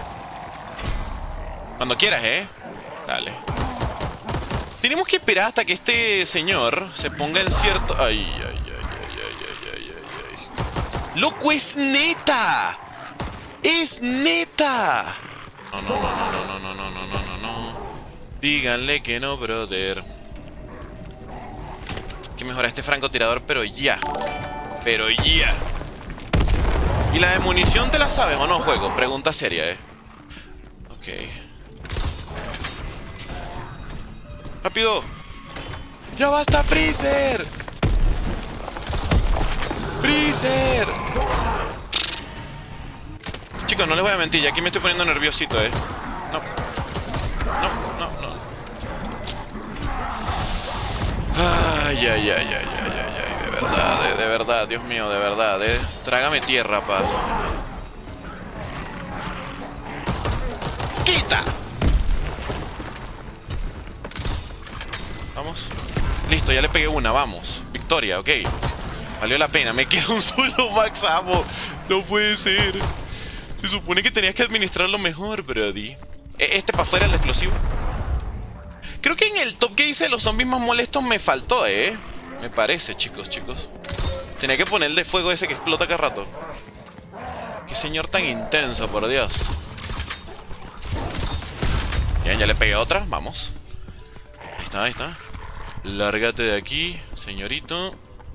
Cuando quieras, Dale. Tenemos que esperar hasta que este señor se ponga en cierto... Ay. ¡Loco, es neta! ¡Es neta! No. Díganle que no, brother. Hay que mejorar este francotirador, pero ya. ¿Y la de munición te la sabes o no, juego? Pregunta seria, Ok. ¡Rápido! ¡Ya basta, Freezer! ¡Freezer! Chicos, no les voy a mentir, ya aquí me estoy poniendo nerviosito, No. Ay, de verdad, Dios mío, de verdad, Trágame tierra, pa. ¡Quita! Vamos. Listo, ya le pegué una, vamos. Victoria, ok. Valió la pena, me quedó un solo max ammo. No puede ser. Se supone que tenías que administrarlo mejor, brody. Este para afuera, el explosivo. Creo que en el top que hice de los zombies más molestos me faltó, Me parece, chicos. Tenía que poner el de fuego ese que explota cada rato. Qué señor tan intenso, por Dios. Bien, ya le pegué a otra, vamos. Ahí está. Lárgate de aquí, señorito.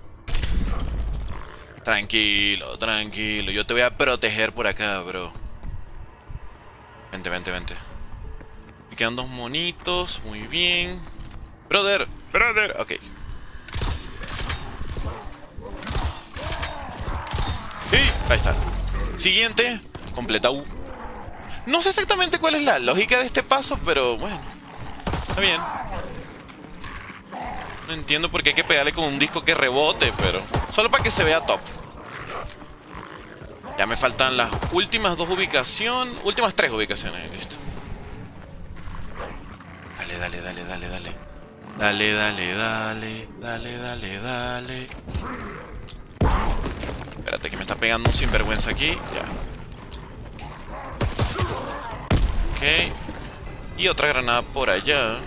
Tranquilo. Yo te voy a proteger por acá, bro. Vente. Me quedan 2 monitos. Muy bien. Brother. Ok. ¡Ey! Ahí está. Siguiente. Completa U. No sé exactamente cuál es la lógica de este paso, pero bueno. Está bien. No entiendo por qué hay que pegarle con un disco que rebote, pero... Solo para que se vea top. Ya me faltan las últimas 2 ubicaciones. Últimas 3 ubicaciones, listo. Dale. Espérate que me está pegando un sinvergüenza aquí. Ya. Ok. Y otra granada por allá.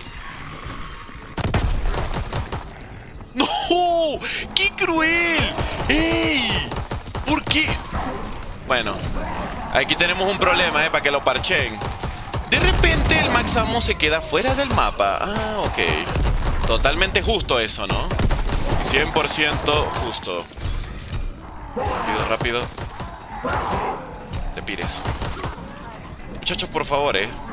¡No! ¡Qué cruel! ¡Ey! ¿Por qué? Bueno, aquí tenemos un problema, para que lo parchen. De repente el Max Ammo se queda fuera del mapa. Ah, ok. Totalmente justo eso, ¿no? 100% justo. Rápido. Te pires. Muchachos, por favor,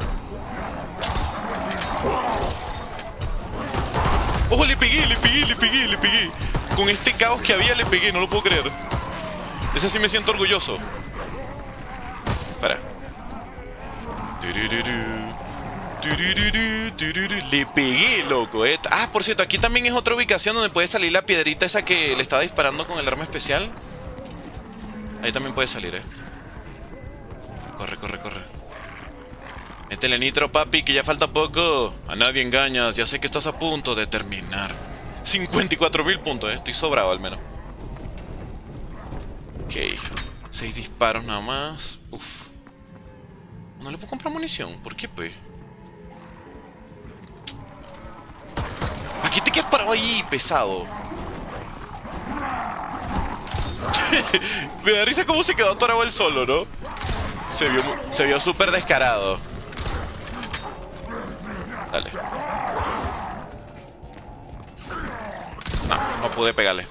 ¡Oh, le pegué! Con este caos que había le pegué, no lo puedo creer. Ese sí me siento orgulloso. Espera. Le pegué, loco, Ah, por cierto, aquí también es otra ubicación donde puede salir la piedrita esa que le estaba disparando con el arma especial. Ahí también puede salir, Corre, corre, corre. Métele nitro, papi, que ya falta poco. A nadie engañas, ya sé que estás a punto de terminar. 54.000 puntos, Estoy sobrado al menos. Ok. 6 disparos nada más. Uf. No le puedo comprar munición. ¿Por qué, pues? ¿A qué te quedas parado ahí, pesado? Me da risa cómo se quedó atorado él solo, ¿no? Se vio súper descarado. Dale. No pude pegarle.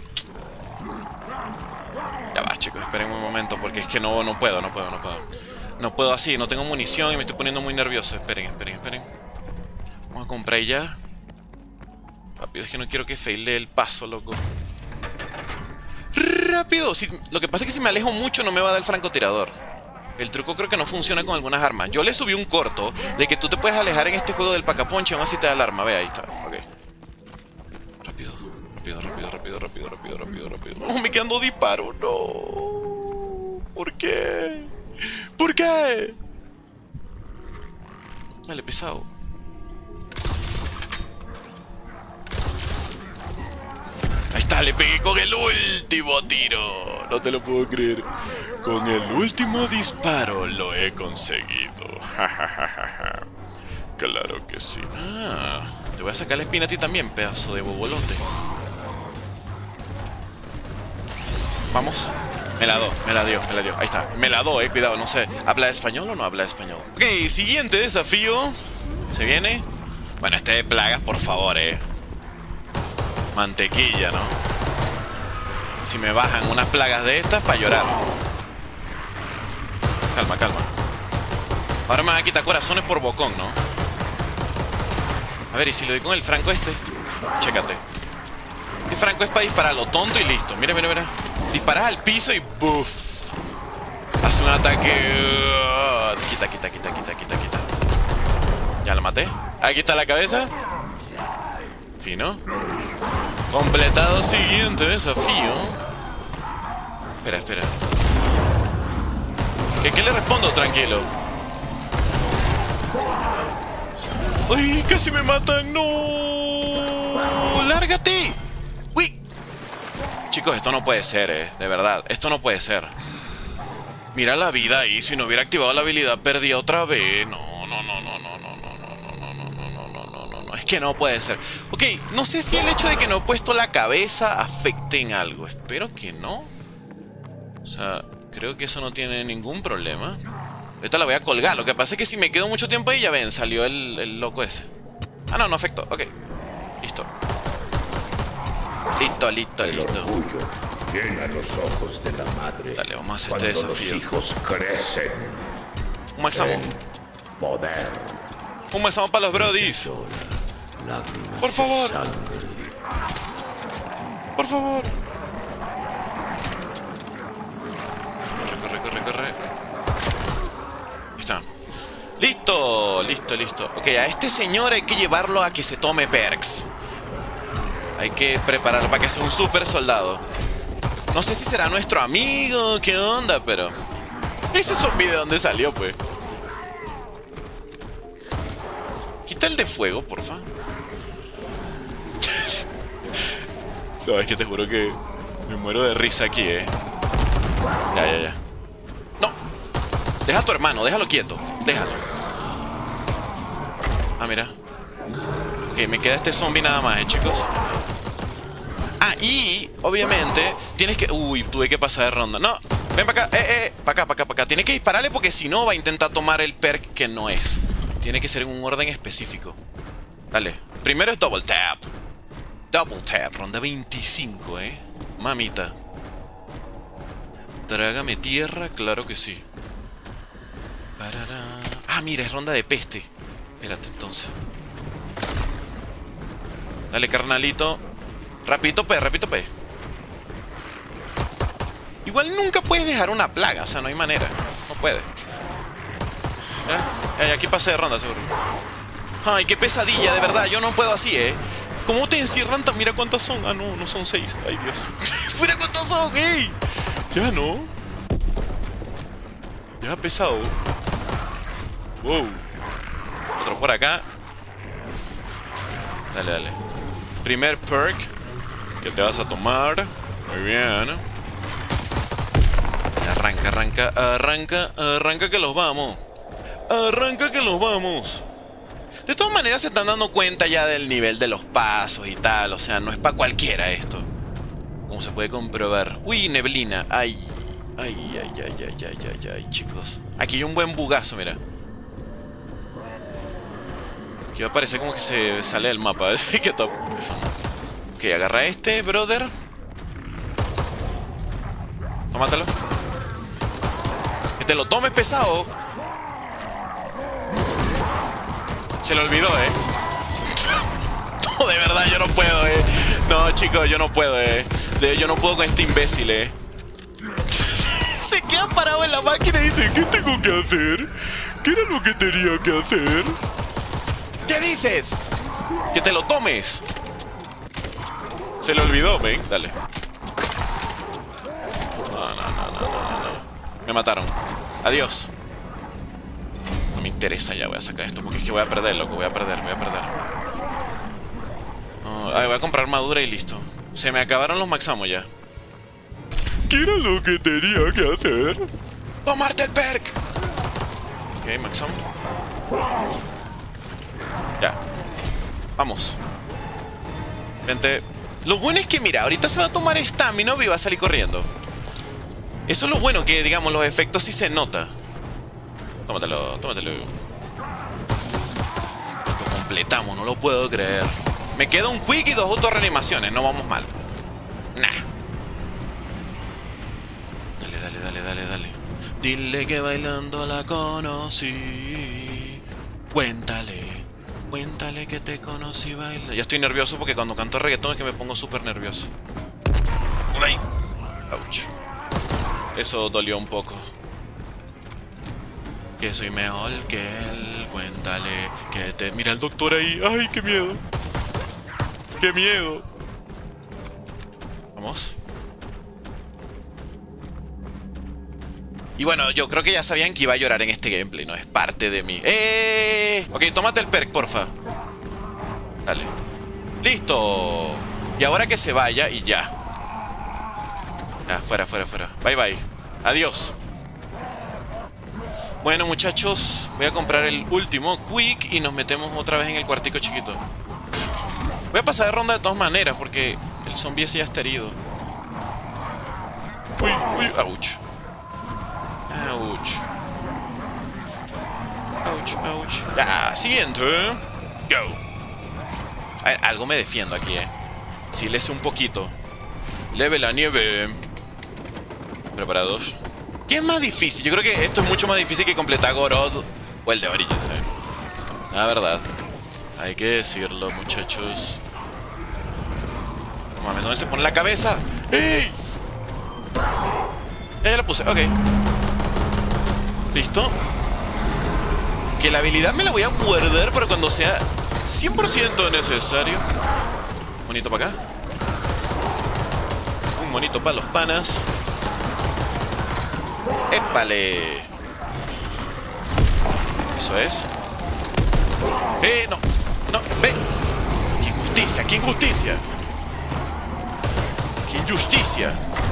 Ya va, chicos, esperen un momento porque es que no puedo. No puedo así, no tengo munición y me estoy poniendo muy nervioso. Esperen. Vamos a comprar ya. Rápido, es que no quiero que faile el paso, loco. Rápido. Lo que pasa es que si me alejo mucho no me va a dar el francotirador. El truco creo que no funciona con algunas armas. Yo le subí un corto de que tú te puedes alejar en este juego del pacaponche aún así te da el arma. Ve, ahí está. Ok. Rápido. No, me quedan 2 disparos. No. ¿Por qué? ¿Por qué? Dale, pesado. Ahí está, le pegué con el último tiro. No te lo puedo creer. Con el último disparo lo he conseguido. Claro que sí. Ah, te voy a sacar la espina a ti también, pedazo de bobolote. Vamos. Me la dio. Ahí está. Me la doy, cuidado, no sé. ¿Habla español o no habla español? Ok, siguiente desafío. ¿Se viene? Bueno, este de plagas, por favor, Mantequilla, ¿no? Si me bajan unas plagas de estas, para llorar. Calma. Ahora me van a quitar corazones por bocón, ¿no? A ver, ¿y si le doy con el franco este? Chécate. Este franco es para disparar a lo tonto y listo. Mira. Disparas al piso y ¡buff! Hace un ataque. Quita. Ya lo maté. Aquí está la cabeza. Fino. Completado siguiente desafío. Espera. ¿Qué le respondo? Tranquilo. ¡Ay! ¡Casi me matan! ¡No! ¡Lárgate! ¡Uy! Chicos, esto no puede ser, de verdad. Esto no puede ser. Mira la vida ahí. Si no hubiera activado la habilidad, perdía otra vez. No. Es que no puede ser. Ok, no sé si el hecho de que no he puesto la cabeza afecte en algo. Espero que no. O sea, creo que eso no tiene ningún problema. Ahorita la voy a colgar. Lo que pasa es que si me quedo mucho tiempo ahí, ya ven, salió el loco ese. Ah, no afectó. Ok. Listo. Listo. El orgullo llena los ojos de la madre. Dale, vamos a hacer este desafío. Los hijos crecen. Un maxamo. Poder. Un maxamo para los brodies. Por favor. Por favor. Corre. Ahí está. Listo. Ok, a este señor hay que llevarlo a que se tome perks. Hay que prepararlo para que sea un super soldado. No sé si será nuestro amigo, qué onda, pero... Ese zombie de dónde salió, pues. Quita el de fuego, porfa. No, es que te juro que me muero de risa aquí, Ya. No. Deja a tu hermano, déjalo quieto. Déjalo. Ah, mira. Ok, me queda este zombie nada más, chicos. Ah, y obviamente tienes que... Uy, tuve que pasar de ronda. No, ven para acá, para acá. Tienes que dispararle porque si no va a intentar tomar el perk que no es. Tiene que ser en un orden específico. Dale, primero es double tap. Ronda 25, mamita. Trágame tierra, claro que sí. Ah, mira, es ronda de peste. Espérate, entonces. Dale, carnalito. Rapidito, pe. Igual nunca puedes dejar una plaga, o sea, no hay manera. No puede. Aquí pasé de ronda, seguro. Ay, qué pesadilla, de verdad. Yo no puedo así, ¿eh? ¿Cómo te encierran? Mira cuántas son. Ah, no, no son 6. Ay, Dios. Mira cuántas son, ey. Ya no. Ya pesado. Wow. Otro por acá. Dale, dale. Primer perk que te vas a tomar. Muy bien. Arranca, arranca, arranca, arranca que los vamos. Arranca que los vamos. De todas maneras se están dando cuenta ya del nivel de los pasos y tal. O sea, no es para cualquiera esto. Como se puede comprobar. Uy, neblina. Ay, ay, ay, ay, ay, ay, ay, ay, chicos. Aquí hay un buen bugazo, mira. Aquí va a parecer como que se sale del mapa. Así que top. Ok, agarra este, brother. No, mátalo. Que te lo tomes pesado. Se lo olvidó, No, de verdad, yo no puedo, No, chicos, yo no puedo, Yo no puedo con este imbécil, Se queda parado en la máquina y dice, ¿qué tengo que hacer? ¿Qué era lo que tenía que hacer? ¿Qué dices? Que te lo tomes. Se le olvidó, ven, dale. No. Me mataron. Adiós. No me interesa ya, voy a sacar esto porque es que voy a perder, loco, voy a perder. No, voy a comprar armadura y listo. Se me acabaron los maxamos ya. ¿Qué era lo que tenía que hacer? ¡Tomarte el perk! Ok, maxamo. Ya. Vamos. Vente. Lo bueno es que, mira, ahorita se va a tomar estamina y va a salir corriendo. Eso es lo bueno, que, digamos, los efectos sí se nota. Tómatelo. Lo completamos, no lo puedo creer. Me queda un quick y 2 autorreanimaciones, no vamos mal. Nah. Dale. Dile que bailando la conocí. Cuéntale que te conocí bailando. Ya estoy nervioso porque cuando canto reggaetón es que me pongo súper nervioso. Por ahí. Ouch. Eso dolió un poco. Que soy mejor que él. Cuéntale que te... Mira el doctor ahí. ¡Ay, qué miedo! ¡Qué miedo! Vamos. Y bueno, yo creo que ya sabían que iba a llorar en este gameplay, ¿no? Es parte de mí. Ok, tómate el perk, porfa. Dale. ¡Listo! Y ahora que se vaya y ya. Ya, fuera. Bye. Adiós. Bueno, muchachos, voy a comprar el último quick y nos metemos otra vez en el cuartico chiquito. Voy a pasar de ronda de todas maneras porque el zombie ese ya está herido. Uy, ouch. Ya, siguiente. Go. A ver, algo me defiendo aquí, Sí, le sé un poquito. Leve la nieve. ¿Preparados? ¿Qué es más difícil? Yo creo que esto es mucho más difícil que completar Gorod o el de Origins, La verdad. Hay que decirlo, muchachos. No mames, ¿dónde se pone la cabeza? ¡Ey! Ya lo puse, ok. ¿Listo? Que la habilidad me la voy a guardar para cuando sea 100% necesario. Monito para acá. Un monito para los panas. ¡Épale! Eso es. No, ve. ¡Qué injusticia! ¡Qué injusticia! ¡Qué injusticia!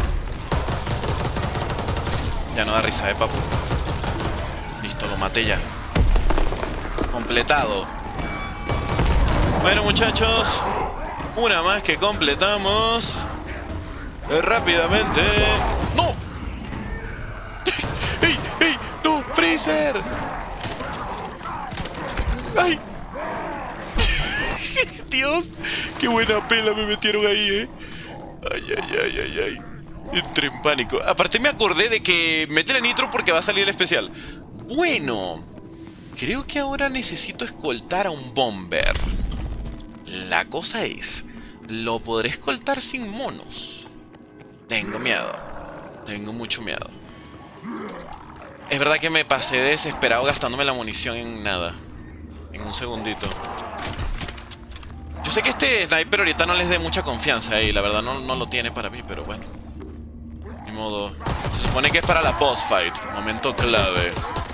Ya no da risa, papu. Listo, lo maté ya. Completado. Bueno, muchachos, una más que completamos. Rápidamente. ¡No! ¡Ey! ¡No! ¡Freezer! ¡Ay! Dios, qué buena pela me metieron ahí, Ay. Entré en pánico. Aparte me acordé de que métele nitro porque va a salir el especial. Bueno, creo que ahora necesito escoltar a un bomber. La cosa es, ¿lo podré escoltar sin monos? Tengo miedo. Tengo mucho miedo. Es verdad que me pasé desesperado gastándome la munición en nada. En un segundito. Yo sé que este sniper ahorita no les dé mucha confianza ahí. La verdad no lo tiene para mí, pero bueno. Ni modo. Se supone que es para la boss fight. Momento clave.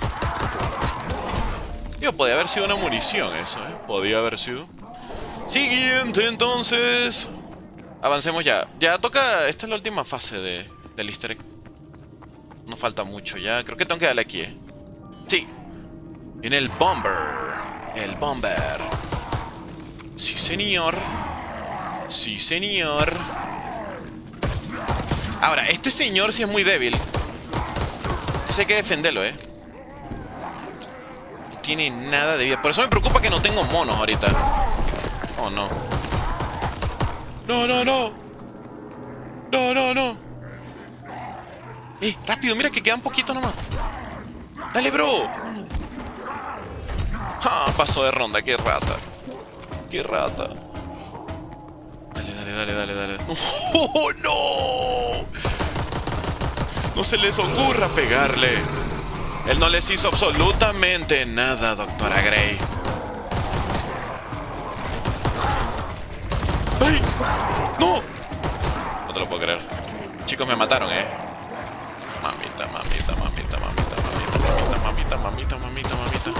Digo, podía haber sido una munición eso, ¿eh? Podía haber sido. Siguiente, entonces. Avancemos ya. Ya toca... Esta es la última fase del easter egg. No falta mucho ya. Creo que tengo que darle aquí, ¿eh? Sí. Viene el bomber. El bomber. Sí, señor. Sí, señor. Ahora, este señor sí es muy débil. Ese hay que defenderlo, ¿eh? No tiene nada de vida. Por eso me preocupa que no tengo monos ahorita. Oh, no. No, no, no. No, no, no. Rápido, mira que queda un poquito nomás. Dale, bro. Ah, pasó de ronda, qué rata. Qué rata. Dale, dale, dale, dale, dale. ¡Oh, no! No se les ocurra pegarle. Él no les hizo absolutamente nada, doctora Grey. ¡Ay! ¡No! No te lo puedo creer. Chicos, me mataron, ¿eh? Mamita, mamita, mamita, mamita, mamita, mamita, mamita, mamita, mamita, mamita.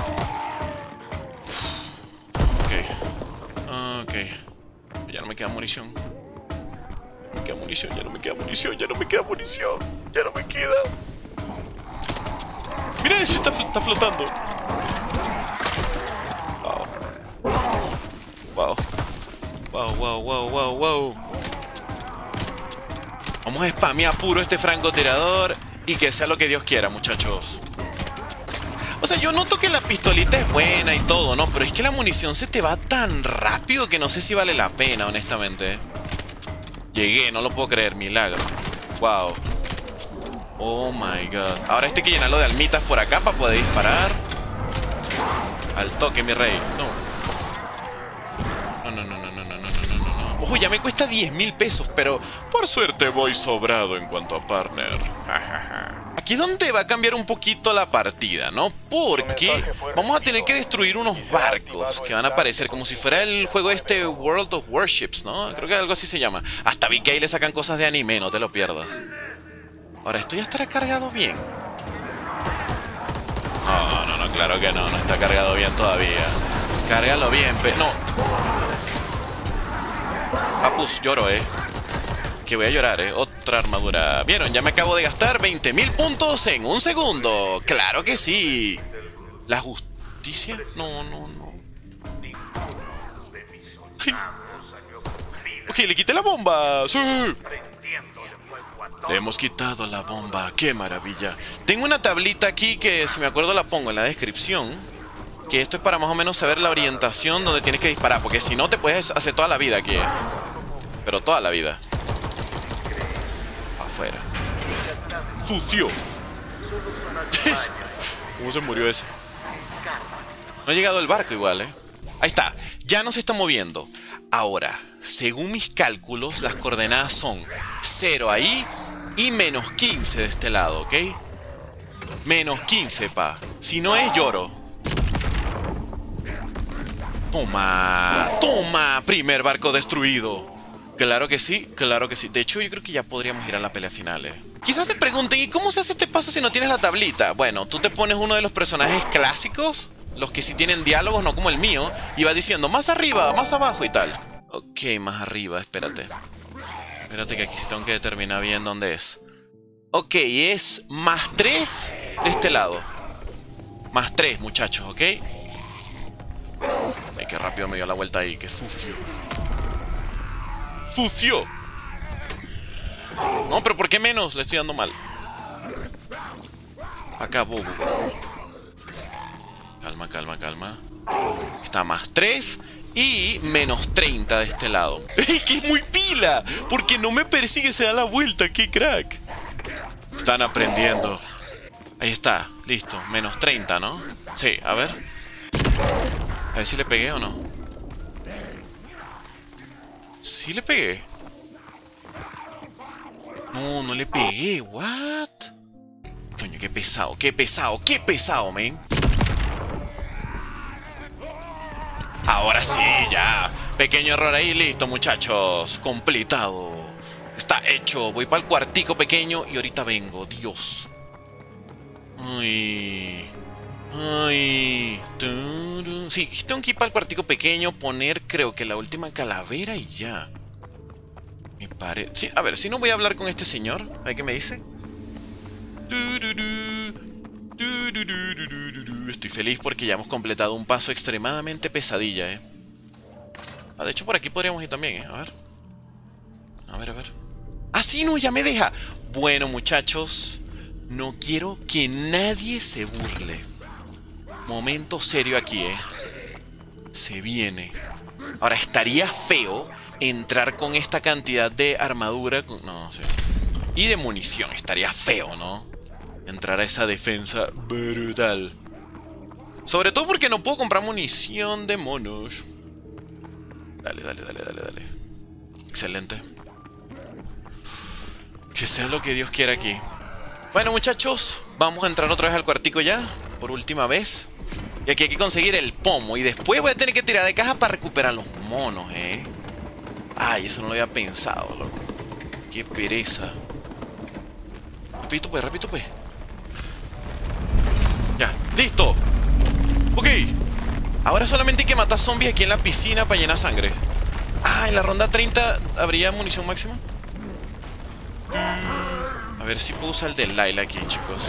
Ok. Ya no me queda munición. No me queda munición, ya no me queda munición, ya no me queda munición. Ya no me queda. Mira, ese está flotando. Wow. Wow. Wow, wow, wow, wow, wow. Vamos a spamear puro este francotirador y que sea lo que Dios quiera, muchachos. O sea, yo noto que la pistolita es buena y todo, ¿no? Pero es que la munición se te va tan rápido que no sé si vale la pena, honestamente. Llegué, no lo puedo creer, milagro. Wow. Oh my god. Ahora este hay que llenarlo de almitas por acá para poder disparar. Al toque, mi rey. No. No. Ojo, ya me cuesta 10.000 pesos, pero por suerte voy sobrado en cuanto a partner. Aquí es donde va a cambiar un poquito la partida, ¿no? Porque vamos a tener que destruir unos barcos que van a aparecer como si fuera el juego este World of Warships, ¿no? Creo que algo así se llama. Hasta vi que ahí le sacan cosas de anime, no te lo pierdas. Ahora, ¿esto ya estará cargado bien? No, claro que no está cargado bien todavía. Cárgalo bien, no. Papus, lloro, que voy a llorar, Otra armadura. ¿Vieron? Ya me acabo de gastar 20.000 puntos en un segundo. ¡Claro que sí! ¿La justicia? No. Ay. Ok, le quité la bomba. ¡Sí! Le hemos quitado la bomba. ¡Qué maravilla! Tengo una tablita aquí que, si me acuerdo, la pongo en la descripción. Que esto es para más o menos saber la orientación donde tienes que disparar. Porque si no, te puedes hacer toda la vida aquí, Pero toda la vida. Afuera. ¡Sucio! ¿Cómo se murió ese? No ha llegado el barco igual, Ahí está. Ya no se está moviendo. Ahora, según mis cálculos, las coordenadas son 0 ahí y menos 15 de este lado, ¿ok? Menos 15, pa. Si no es, lloro. Toma, primer barco destruido. Claro que sí, claro que sí. De hecho, yo creo que ya podríamos ir a la pelea final, Quizás se pregunten, ¿y cómo se hace este paso si no tienes la tablita? Bueno, tú te pones uno de los personajes clásicos, los que sí tienen diálogos, no como el mío, y va diciendo más arriba, más abajo y tal. Ok, más arriba, espérate. Espérate que aquí sí tengo que determinar bien dónde es. Ok, es más 3 de este lado. Más 3, muchachos, ¿ok? Ay, qué rápido me dio la vuelta ahí, qué sucio. ¡Sucio! No, pero ¿por qué menos? Le estoy dando mal. Acá, bobo. Calma. Está más 3 y menos 30 de este lado. ¡Es que es muy pila! Porque no me persigue, se da la vuelta. ¡Qué crack! Están aprendiendo. Ahí está, listo. Menos 30, ¿no? Sí, a ver. A ver si le pegué o no. ¿Sí le pegué? No le pegué. ¿What? Coño, qué pesado, man. Ahora sí, ya. Pequeño error ahí, listo, muchachos. Completado. Está hecho. Voy para el cuartico pequeño y ahorita vengo. Dios. Ay. Ay. Sí, tengo que ir para el cuartico pequeño, poner, creo que la última calavera y ya. Me parece. Sí, a ver, si no voy a hablar con este señor. A ver qué me dice. Estoy feliz porque ya hemos completado un paso extremadamente pesadilla, Ah, de hecho por aquí podríamos ir también, A ver. A ver, a ver. Ah, sí, no, ya me deja. Bueno, muchachos, no quiero que nadie se burle. Momento serio aquí, Se viene. Ahora, estaría feo entrar con esta cantidad de armadura. No, sí. Y de munición. Estaría feo, ¿no? Entrar a esa defensa brutal. Sobre todo porque no puedo comprar munición de monos. Dale, dale, dale, dale, dale. Excelente. Que sea lo que Dios quiera aquí. Bueno, muchachos, vamos a entrar otra vez al cuartico ya. Por última vez. Y aquí hay que conseguir el pomo. Y después voy a tener que tirar de caja para recuperar los monos, Ay, eso no lo había pensado, loco. Qué pereza. Repito pues, repito pues. Ya, listo. Ok. Ahora solamente hay que matar zombies aquí en la piscina para llenar sangre. Ah, en la ronda 30 ¿habría munición máxima? A ver si puedo usar el del Laila aquí, chicos.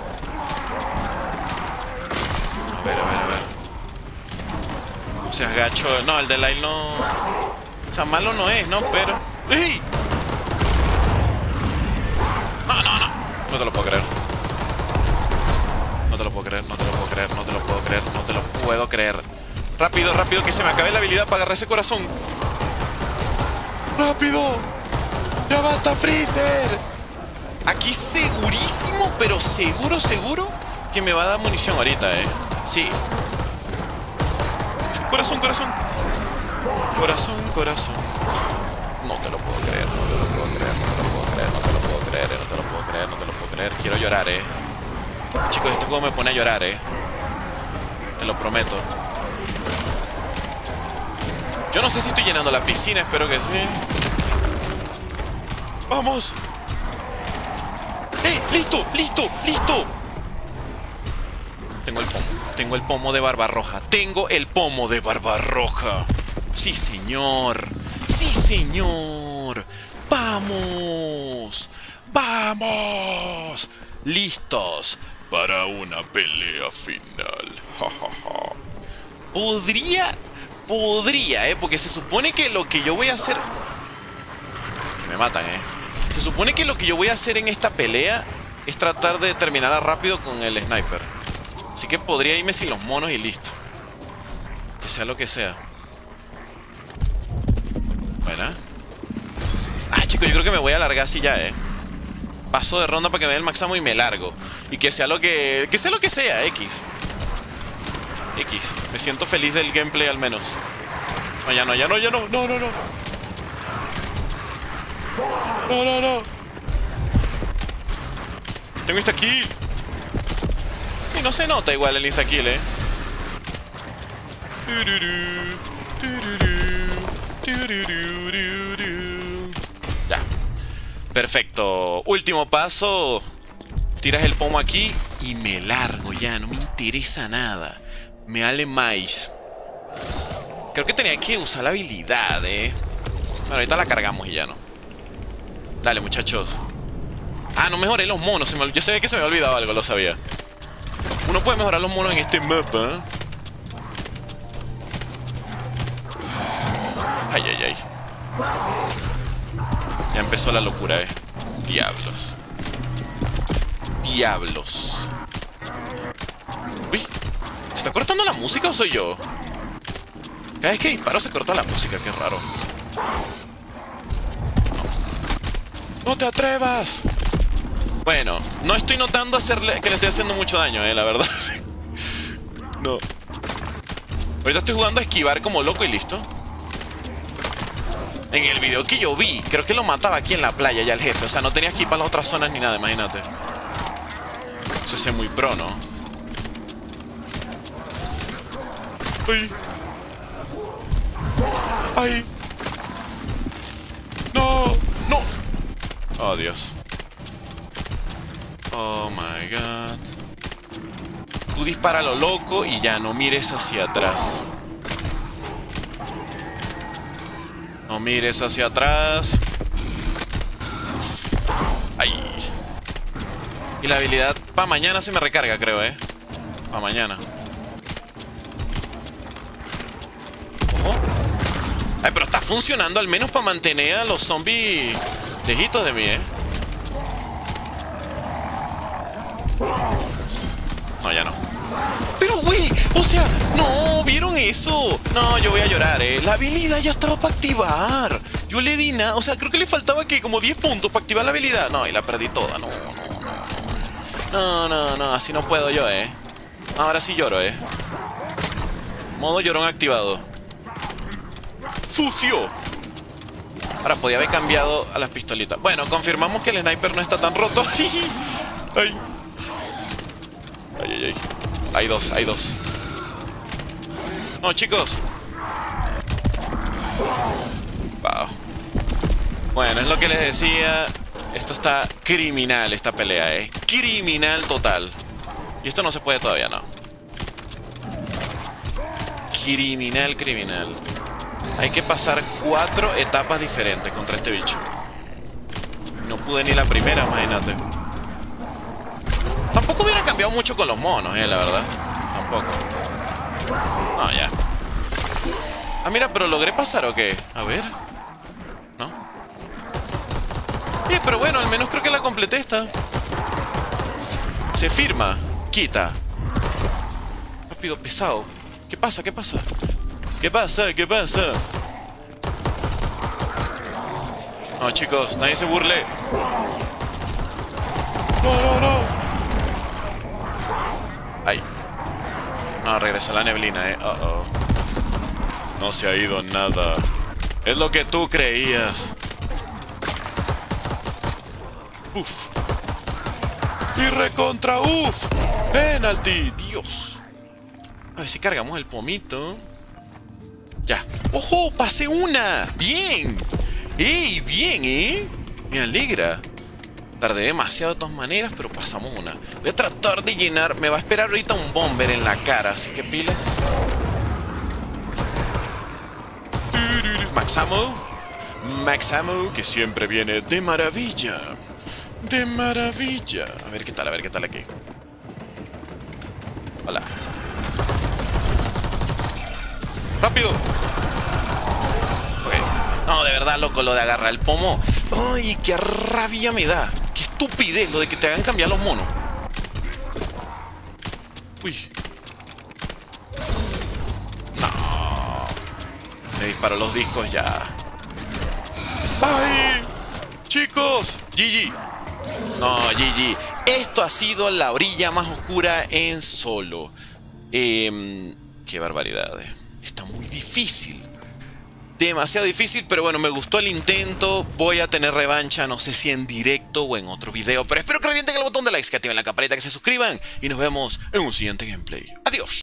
A ver, a ver, a ver. No seas gacho. No, el del Laila no... O sea, malo no es, ¿no? Pero... ¡Ey! No, no, no. No te lo puedo creer. No te lo puedo creer, no te lo puedo creer, no te lo puedo creer, no te lo puedo creer. Rápido, rápido, que se me acabe la habilidad para agarrar ese corazón. ¡Rápido! ¡Ya basta, Freezer! Aquí segurísimo, pero seguro, seguro que me va a dar munición ahorita, Sí. Corazón, corazón. Corazón, corazón. No te lo puedo creer, no te lo puedo creer, no te lo puedo creer, no te lo puedo creer, no te lo puedo creer, no te lo puedo creer. Quiero llorar, Chicos, este juego me pone a llorar, Te lo prometo. Yo no sé si estoy llenando la piscina, espero que sí. ¡Vamos! ¡Eh! ¡Listo! ¡Listo! ¡Listo! Tengo el pomo de Barbarroja. Tengo el pomo de Barbarroja. ¡Sí, señor! ¡Sí, señor! ¡Vamos! ¡Vamos! ¡Listos! Para una pelea final. Podría, porque se supone que lo que yo voy a hacer... Que me matan, Se supone que lo que yo voy a hacer en esta pelea es tratar de terminarla rápido con el sniper. Así que podría irme sin los monos y listo. Que sea lo que sea. Buena. Ah, chicos, yo creo que me voy a alargar así ya, Paso de ronda para que me dé el máximo y me largo. Y que sea lo que... Que sea lo que sea, X. Me siento feliz del gameplay al menos. No, ya no, ya no, ya no. No, no, no. No, no, no. Tengo esta kill. Sí, no se nota igual el insta-kill, Ya. Perfecto. Último paso. Tiras el pomo aquí y me largo ya. No me interesa nada. Me vale más. Creo que tenía que usar la habilidad, Bueno, ahorita la cargamos y ya, ¿no? Dale, muchachos. Ah, no mejoré los monos. Yo sabía que se me había olvidado algo, lo sabía. Uno puede mejorar los monos en este mapa. Ay, ay, ay. Ya empezó la locura, Diablos. Diablos. Uy, ¿se está cortando la música o soy yo? Cada vez que disparo se corta la música, qué raro. ¡No te atrevas! Bueno, no estoy notando que le estoy haciendo mucho daño, la verdad. No. Ahorita estoy jugando a esquivar como loco y listo. En el video que yo vi, creo que lo mataba aquí en la playa ya el jefe. O sea, no tenía que ir para las otras zonas ni nada, imagínate. Eso es muy pro, ¿no? Uy. ¡Ay! ¡No! ¡No! ¡Oh, Dios! ¡Oh, my God! Tú dispara a lo loco y ya no mires hacia atrás. No mires hacia atrás. Uf. ¡Ay! Y la habilidad para mañana se me recarga, creo, Para mañana. Ojo. Ay, pero está funcionando al menos para mantener a los zombies lejitos de mí, No, ya no. Pero, güey, o sea, no, ¿vieron eso? No, yo voy a llorar, La habilidad ya estaba para activar. Yo le di nada, o sea, creo que le faltaba que como 10 puntos para activar la habilidad. No, y la perdí toda, no, así no puedo yo, Ahora sí lloro, Modo llorón activado. ¡Sucio! Ahora podía haber cambiado a las pistolitas. Bueno, confirmamos que el sniper no está tan roto. ¡Ay! ¡Ay! Hay dos. No, chicos. Wow. Bueno, es lo que les decía. Esto está criminal, esta pelea, Criminal total. Y esto no se puede todavía, no. Criminal. Hay que pasar 4 etapas diferentes contra este bicho. No pude ni la primera, imagínate. Tampoco hubiera cambiado mucho con los monos, la verdad. Tampoco. No, ya. Ah, mira, pero ¿logré pasar o qué? A ver. ¿No? Pero bueno, al menos creo que la completé esta. Se firma. Quita. Rápido, pesado. ¿Qué pasa? ¿Qué pasa? No, chicos, nadie se burle. No. Ay. No, regresa la neblina, No se ha ido nada. Es lo que tú creías. Uf. Y recontra uf. Penalty. Dios. A ver si cargamos el pomito. Ya. ¡Ojo! ¡Pasé una! ¡Bien! ¡Ey! Bien, Me alegra. Tardé demasiado de todas maneras, pero pasamos una. Voy a tratar de llenar. Me va a esperar ahorita un bomber en la cara, así que pilas. Max ammo, que siempre viene de maravilla. A ver qué tal aquí. Hola. ¡Rápido! Ok. No, de verdad, loco, lo de agarrar el pomo. ¡Ay, qué rabia me da! ¡Qué estupidez lo de que te hagan cambiar los monos! Uy. No. Me disparó los discos ya. ¡Ay! ¡Chicos! GG. No, GG. Esto ha sido la orilla más oscura en solo. Qué barbaridad. Está muy difícil. Demasiado difícil, pero bueno, me gustó el intento. Voy a tener revancha, no sé si en directo o en otro video, pero espero que revienten el botón de likes, que activen la campanita, que se suscriban y nos vemos en un siguiente gameplay. Adiós.